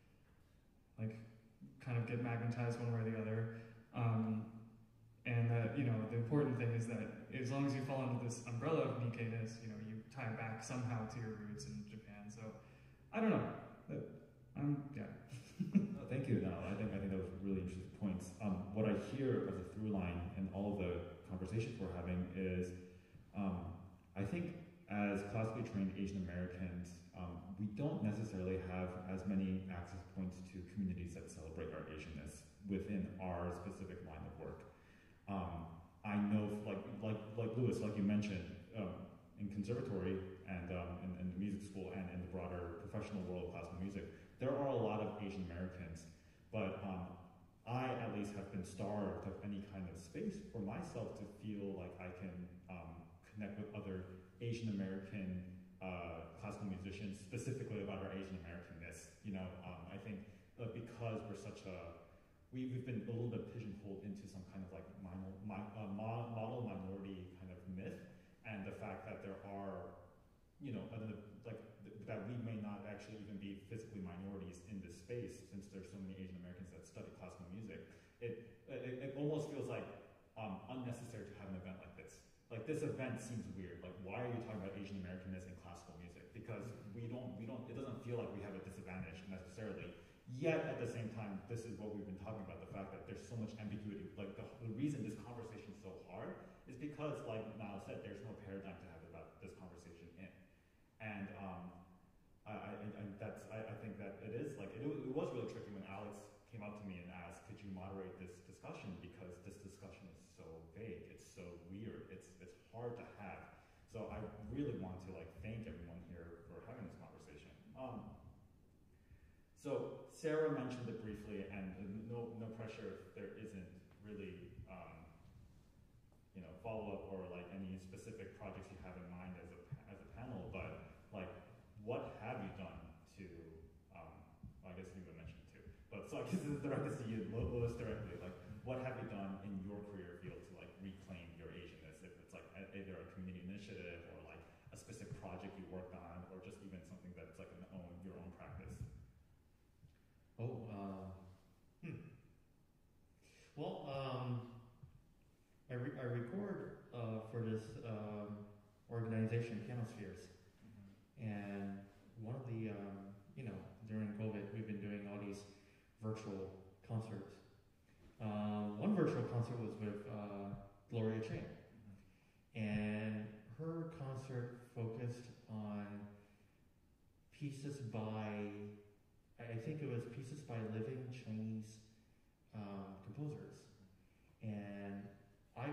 like, kind of get magnetized one way or the other. Um, and that, you know, the important thing is that as long as you fall under this umbrella of Nikkei-ness, you know, you tie back somehow to your roots in Japan. So, I don't know. But, um, yeah. No, thank you. No, I think I think that was really interesting points. Um, what I hear as a through line in all of the conversations we're having is, um, I think as classically trained Asian Americans, um, we don't necessarily have as many access points to communities that celebrate our Asianness within our specific line of work. Um, I know, like like like Louis, like you mentioned, um, in conservatory and um, in, in the music school and in the broader professional world of classical music, there are a lot of Asian Americans, but um, I at least have been starved of any kind of space for myself to feel like I can um, connect with other Asian American uh, classical musicians, specifically about our Asian Americanness. You know, um, I think uh, because we're such a, we, we've been a little bit pigeonholed into some kind of like minor, mi uh, model minority kind of myth, and the fact that there are, you know, other, like th that we may not actually even be physically minorities in this space, since there's so many Asian Americans that study classical music. It it, it almost feels like um, unnecessary to have an event like this. Like, this event seems weird. Like, why are you talking about Asian Americanness in classical music? Because we don't, we don't, it doesn't feel like we have a disadvantage necessarily. Yet, at the same time, this is what we've been talking about, the fact that there's so much ambiguity. Like, the, the reason this conversation is so hard is because, like Niall said, there's no paradigm to have about this conversation in. And um, I, I, I, that's, I, I think that it is, like, it, it was really tricky when Alex came up to me and asked, could you moderate this discussion? Because this discussion is so vague, it's so weird, it's, it's hard to have. So I really want to, like, thank everyone here for having this conversation. Um, so Sara mentioned it briefly, and no, no pressure if there isn't really, um, you know, follow-up or like any specific projects you have in mind as a, as a panel, but like, what have you done to, um, well, I guess you would mention it too, but so I guess this is directed to you, Louis, directly, like, what have you done in your career field to like reclaim your Asianness? If it's like either a community initiative or like a specific project you worked on, or just even something that's like an own, your own practice. Oh, uh, hmm. Well, um, I, re I record uh, for this um, organization, Pianospheres, mm-hmm. and one of the, um, you know, during COVID, we've been doing all these virtual concerts. Uh, one virtual concert was with uh, Gloria Chang, mm-hmm. and her concert focused on pieces by, I think it was pieces by living Chinese um, composers, and I,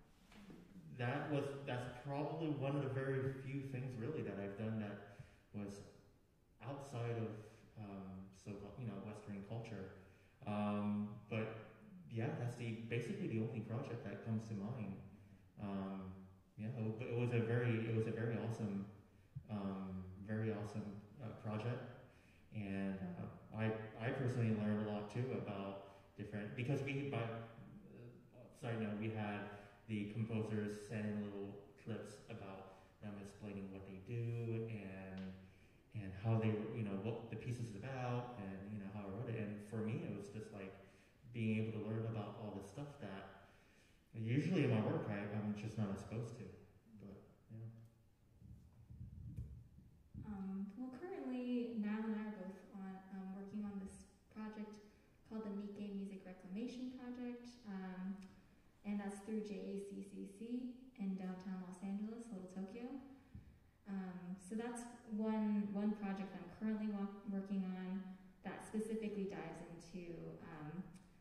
that was, that's probably one of the very few things really that I've done that was outside of, um, so, you know, Western culture. Um, but yeah, that's the, basically the only project that comes to mind. Um, yeah, it, it was a very, it was a very awesome, um, very awesome uh, project. And uh, I, I personally learned a lot too about different, because we, by, uh, side note, we had the composers sending little clips about them explaining what they do and and how they, you know, what the piece is about, and you know how I wrote it. And for me, it was just like being able to learn about all this stuff that usually in my work I, I'm just not exposed to. But yeah. Um, well, currently Niall and I are both on through J A C C C in downtown Los Angeles, Little Tokyo. Um, so that's one one project I'm currently wa- working on that specifically dives into um,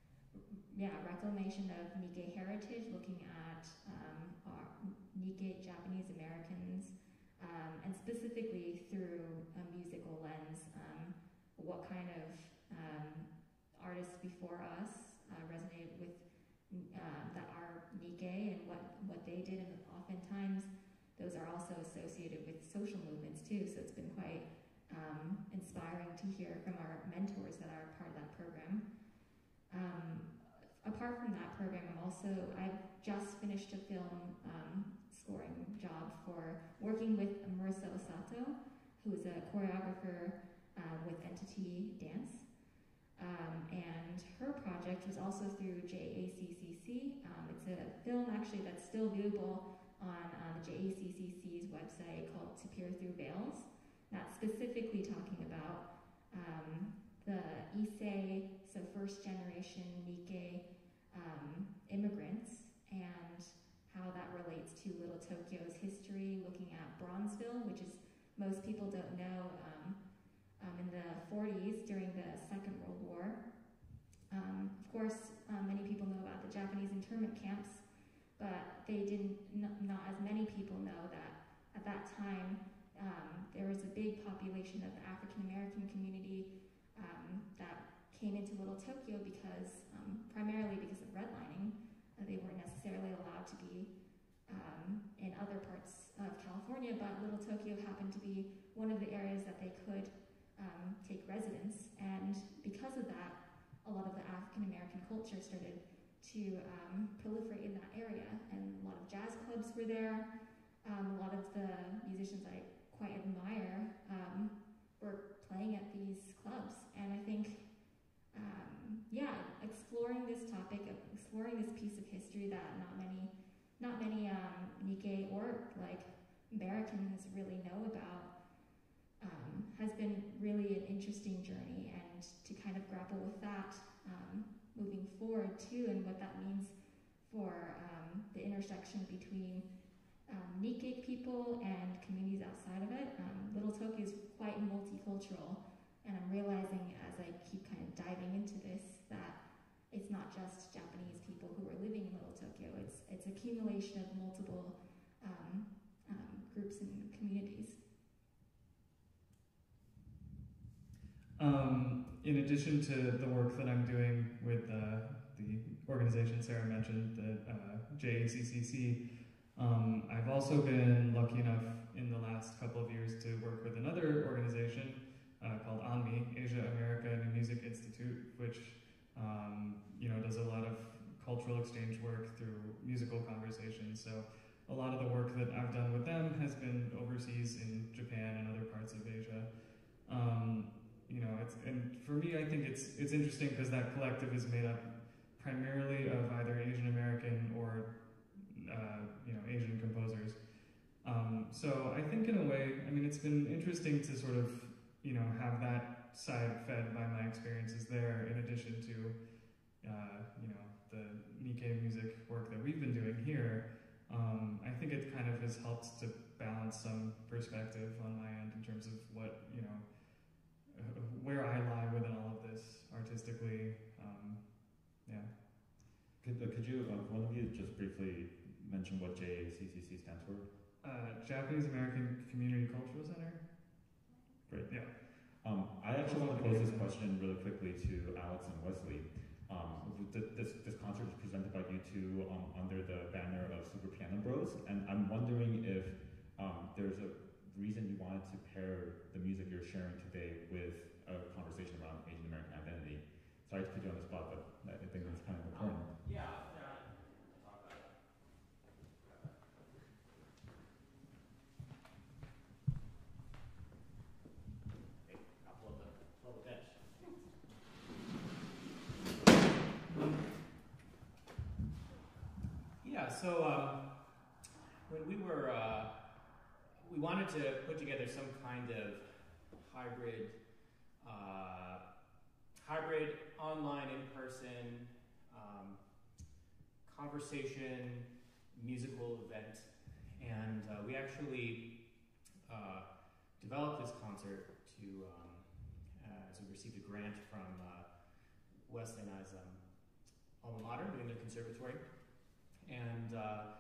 yeah reclamation of Nikkei heritage, looking at um, our Nikkei Japanese Americans, um, and specifically through a musical lens, um, what kind of um, artists before us uh, resonated with uh, that are Nikkei and what, what they did, and oftentimes those are also associated with social movements too, so it's been quite um, inspiring to hear from our mentors that are part of that program. Um, apart from that program, I'm also, I've just finished a film um, scoring job for working with Marissa Osato, who is a choreographer uh, with Entity Dance. Um, and her project was also through J A C C C. Um, it's a film actually that's still viewable on uh, the J A C C C's website called To Peer Through Veils. That's specifically talking about um, the Issei, so first generation Nikkei um, immigrants, and how that relates to Little Tokyo's history, looking at Bronzeville, which is, most people don't know, um, um, in the forties during the Second World War. Um, of course, um, many people know about the Japanese internment camps, but they didn't, n- not as many people know that at that time um, there was a big population of the African American community um, that came into Little Tokyo because, um, primarily because of redlining. Uh, they weren't necessarily allowed to be um, in other parts of California, but Little Tokyo happened to be one of the areas that they could um, take residence, and because of that, a lot of the African American culture started to um, proliferate in that area, and a lot of jazz clubs were there. Um, a lot of the musicians I quite admire um, were playing at these clubs, and I think, um, yeah, exploring this topic, of exploring this piece of history that not many, not many um, Nikkei or like Americans really know about, um, has been really an interesting journey, and to kind of grapple with that um, moving forward too, and what that means for um, the intersection between um, Nikkei people and communities outside of it. Um, Little Tokyo is quite multicultural, and I'm realizing as I keep kind of diving into this that it's not just Japanese people who are living in Little Tokyo. It's it's accumulation of multiple um, um, groups and communities. Um, in addition to the work that I'm doing with uh, the organization Sara mentioned, the uh, J A C C C, um, I've also been lucky enough in the last couple of years to work with another organization uh, called A N M I, Asia America New Music Institute, which um, you know does a lot of cultural exchange work through musical conversations. So a lot of the work that I've done with them has been overseas in Japan and other parts of Asia. Um, You know, it's, and for me, I think it's it's interesting because that collective is made up primarily of either Asian American or uh, you know Asian composers. Um, so I think in a way, I mean, it's been interesting to sort of you know have that side fed by my experiences there, in addition to uh, you know the Nikkei music work that we've been doing here. Um, I think it kind of has helped to balance some perspective on my end in terms of what you know. where I lie within all of this artistically. Um, yeah. Could, uh, could you, uh, one of you just briefly mention what J A C C C stands for? Uh, Japanese American Community Cultural Center. Great. Yeah. Um, I actually want to pose this question really quickly to Alex and Wesley. Um, th- this, this concert is presented by you two um, under the banner of Super Piano Bros, and I'm wondering if um, there's a reason you wanted to pair the music you're sharing today with a conversation around Asian American identity. Sorry to put you on the spot, but I think that's kind of important. Um, yeah, yeah, I'll talk about it. Okay, I'll pull up the, pull up the bench. Yeah, so um, when we were uh, we wanted to put together some kind of hybrid, uh, hybrid online, in-person um, conversation, musical event, and uh, we actually uh, developed this concert to, um, uh, as we received a grant from uh, Wesley and I's um, alma mater, doing the conservatory, and uh,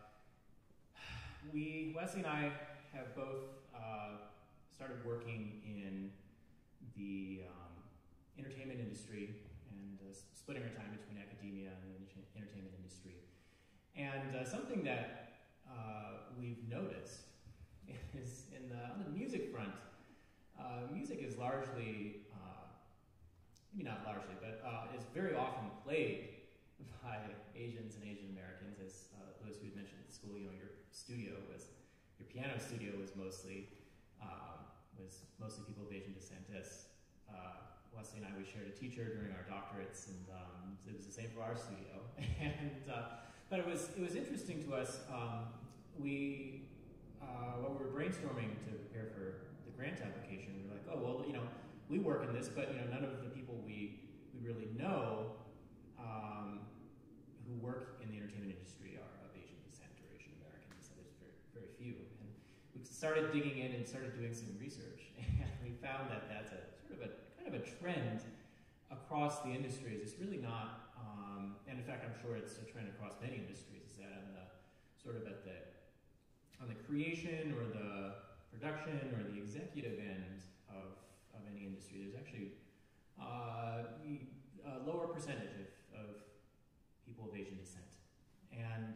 we, Wesley and I, have both uh, started working in the um, entertainment industry and uh, splitting our time between academia and the entertainment industry. And uh, something that uh, we've noticed is in the, on the music front, uh, music is largely, uh, maybe not largely, but uh, is very often played by Asians and Asian Americans, as uh, those who had mentioned at school. You know, your studio was, your piano studio was mostly, um, was mostly people of Asian descent. As uh, Wesley and I, we shared a teacher during our doctorates, and um, it was the same for our studio. and uh, but it was it was interesting to us. Um, we uh, while we were brainstorming to prepare for the grant application, we were like, oh well, you know, we work in this, but you know, none of the people we we really know um, who work in the entertainment industry are of Asian descent or Asian American descent. There's very very few, and we started digging in and started doing some research, and we found that that's a sort of a kind of a trend across the industries. It's really not, um, and in fact, I'm sure it's a trend across many industries. Is that on the sort of at the on the creation or the production or the executive end of of any industry, there's actually uh, a lower percentage of, of people of Asian descent, and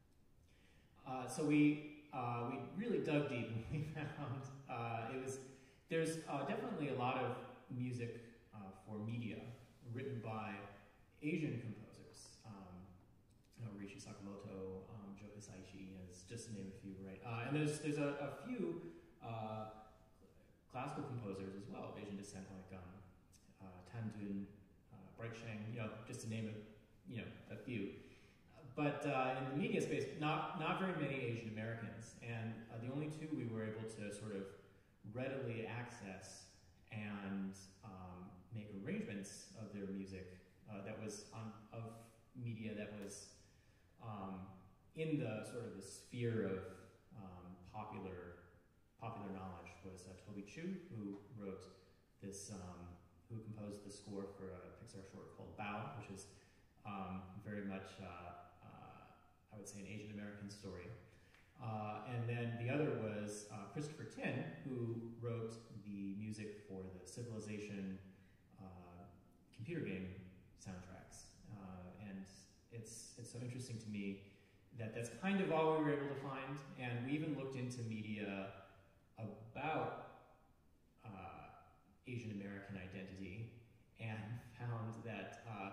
uh, so we uh, we really dug deep and we found uh, it was there's uh, definitely a lot of music uh, for media written by Asian composers. Um, you know, Rishi Sakamoto, um, Joe Hisaishi, as just to name a few, right? Uh, and there's there's a, a few uh, classical composers as well of Asian descent, like um, uh, Tan Dun, uh, Bright Sheng, you know, just to name a you know a few. But uh, in the media space, not not very many Asian Americans, and uh, the only two we were able to sort of readily access and um, make arrangements of their music uh, that was on, of media that was um, in the sort of the sphere of um, popular popular knowledge was uh, Toby Chu, who wrote this, um, who composed the score for a Pixar short called Bao, which is um, very much, uh, uh, I would say, an Asian American story. Uh, and then the other was uh, Christopher Tin, who wrote the music for the Civilization uh, computer game soundtracks. Uh, and it's it's so interesting to me that that's kind of all we were able to find. And we even looked into media about uh, Asian American identity and found that, uh,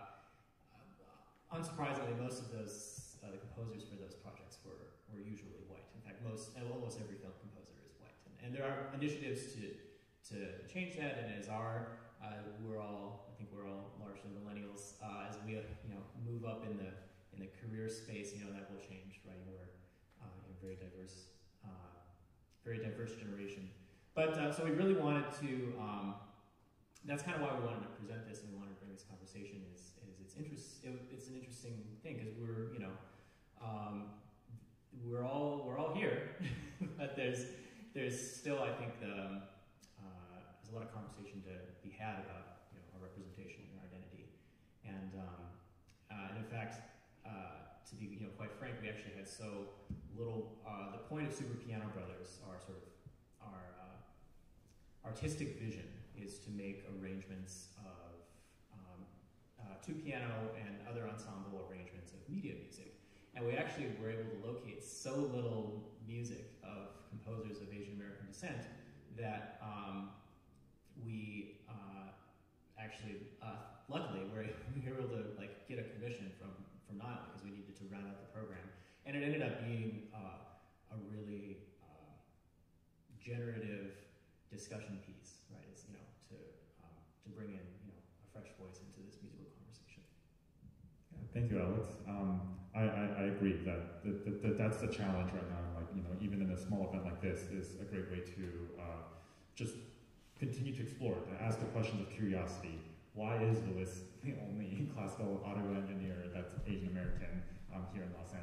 uh, unsurprisingly, most of those uh, the composers for those projects were were usually white. In fact, most almost every film composer is white, and, and there are initiatives to to change that. And as our uh, we're all, I think we're all largely millennials. Uh, as we uh, you know move up in the in the career space, you know that will change, right? We're uh, you know, very diverse, uh, very diverse generation. But uh, so we really wanted to. Um, that's kind of why we wanted to present this, and we wanted to bring this conversation. Is is it's interest? It, it's an interesting thing because we're you know. Um, We're all we're all here, but there's there's still, I think, the, um, uh, there's a lot of conversation to be had about you know our representation and our identity, and um, uh, and in fact, uh, to be you know quite frank, we actually had so little. Uh, the point of Super Piano Brothers, our sort of our uh, artistic vision, is to make arrangements of um, uh, two piano and other ensemble arrangements of media music. And we actually were able to locate so little music of composers of Asian American descent that um, we uh, actually, uh, luckily, were we were able to like get a commission from from Niall because we needed to round out the program, and it ended up being uh, a really uh, generative discussion piece, right? It's you know to um, to bring in you know a fresh voice into this musical conversation. Yeah, thank you, Alex. Um, I, I, I agree that, that, that, that that's the challenge right now. Like, you know, even in a small event like this is a great way to uh, just continue to explore, to ask the questions of curiosity. Why is Louis the only classical audio engineer that's Asian American um, here in Los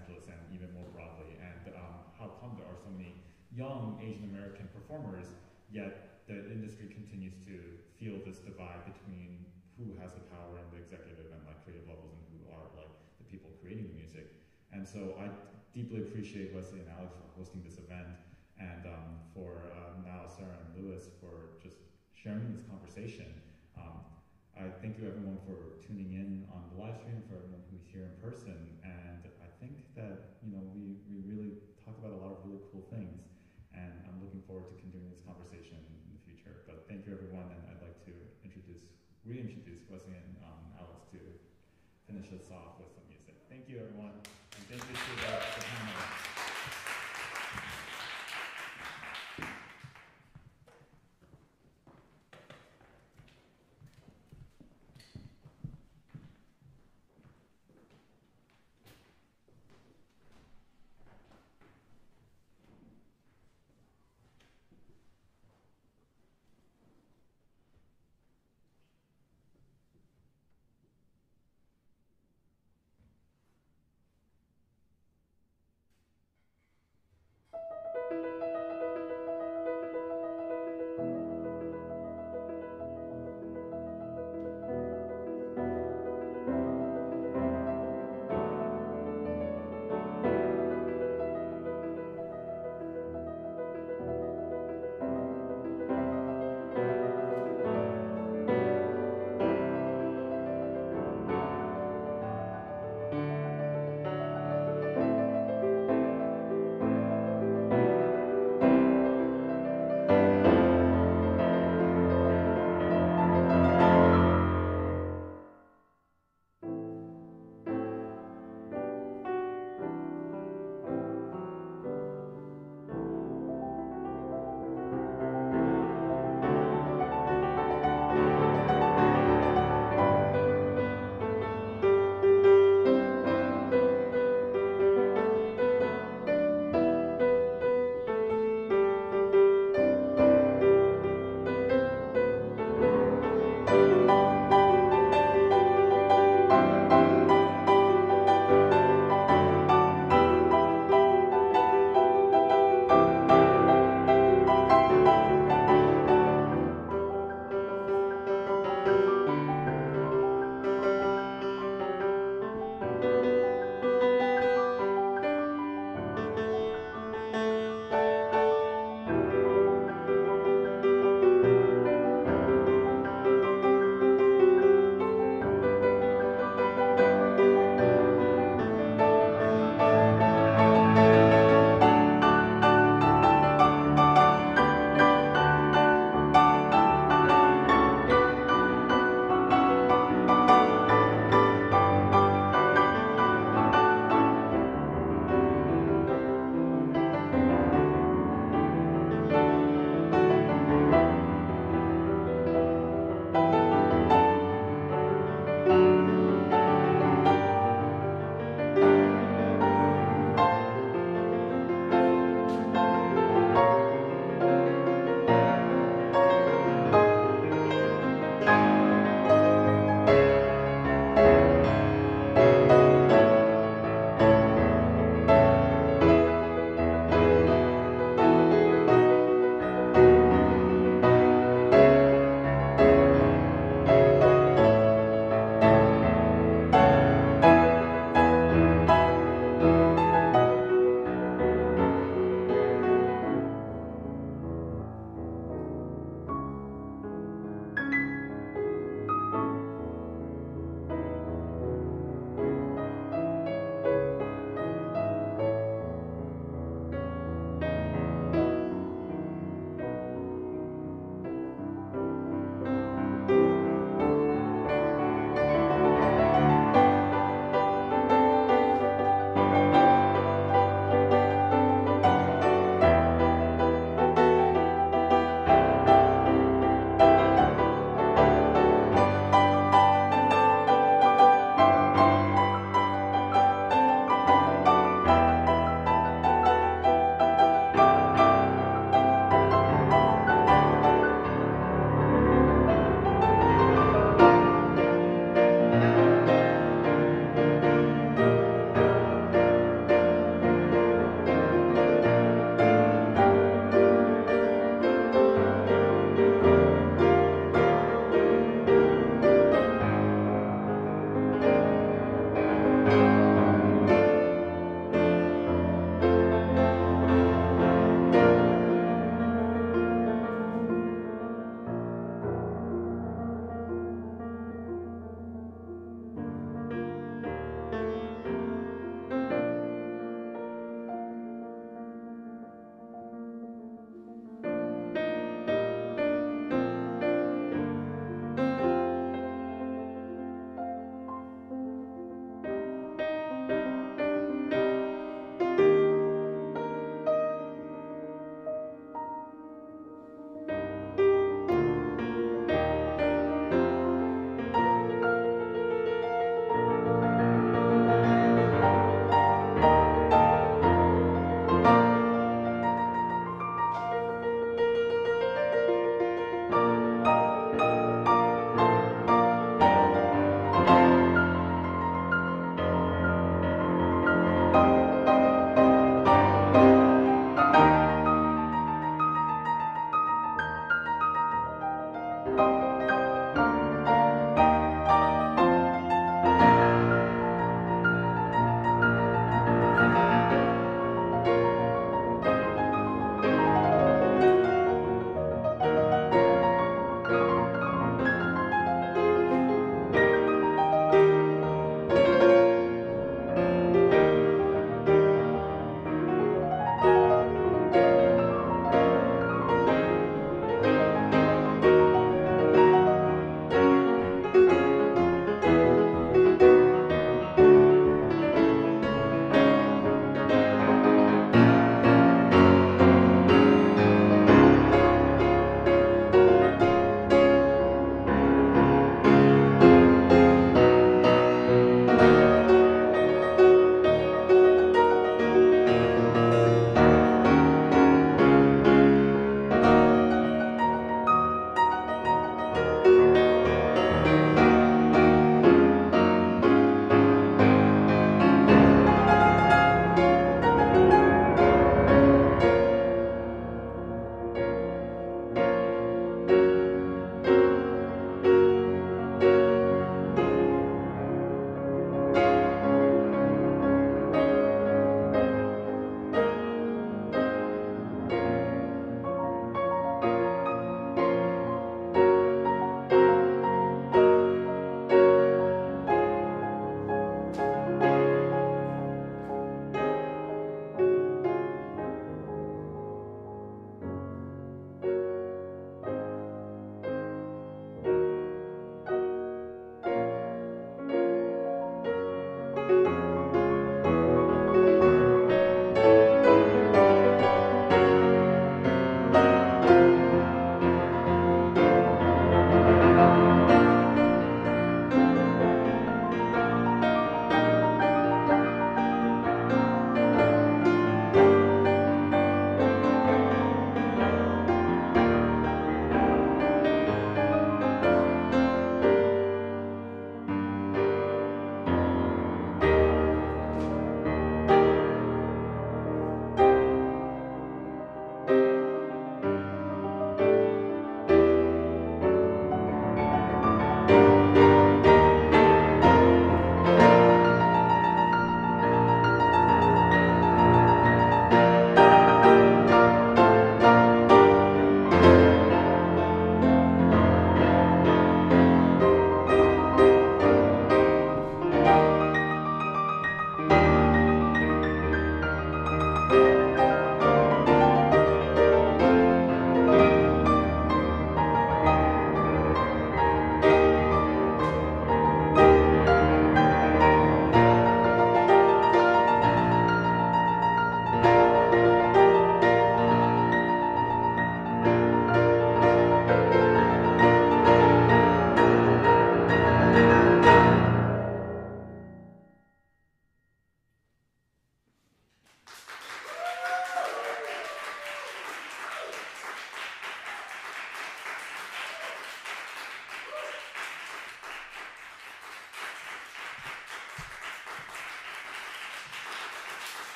young Asian American performers, yet the industry continues to feel this divide between who has the power in the executive and like creative levels and who are like the people creating the music. And so I deeply appreciate Wesley and Alex for hosting this event, and um, for um, Niall, Sara, and Lewis for just sharing this conversation. Um, I thank you everyone for tuning in on the live stream, for everyone who's here in person, and I think that, you know, we, we really talk about a lot of really cool things, and I'm looking forward to continuing this conversation in the future. But thank you everyone, and I'd like to introduce, reintroduce Wesley and um, Alex to finish us off with some music. Thank you everyone.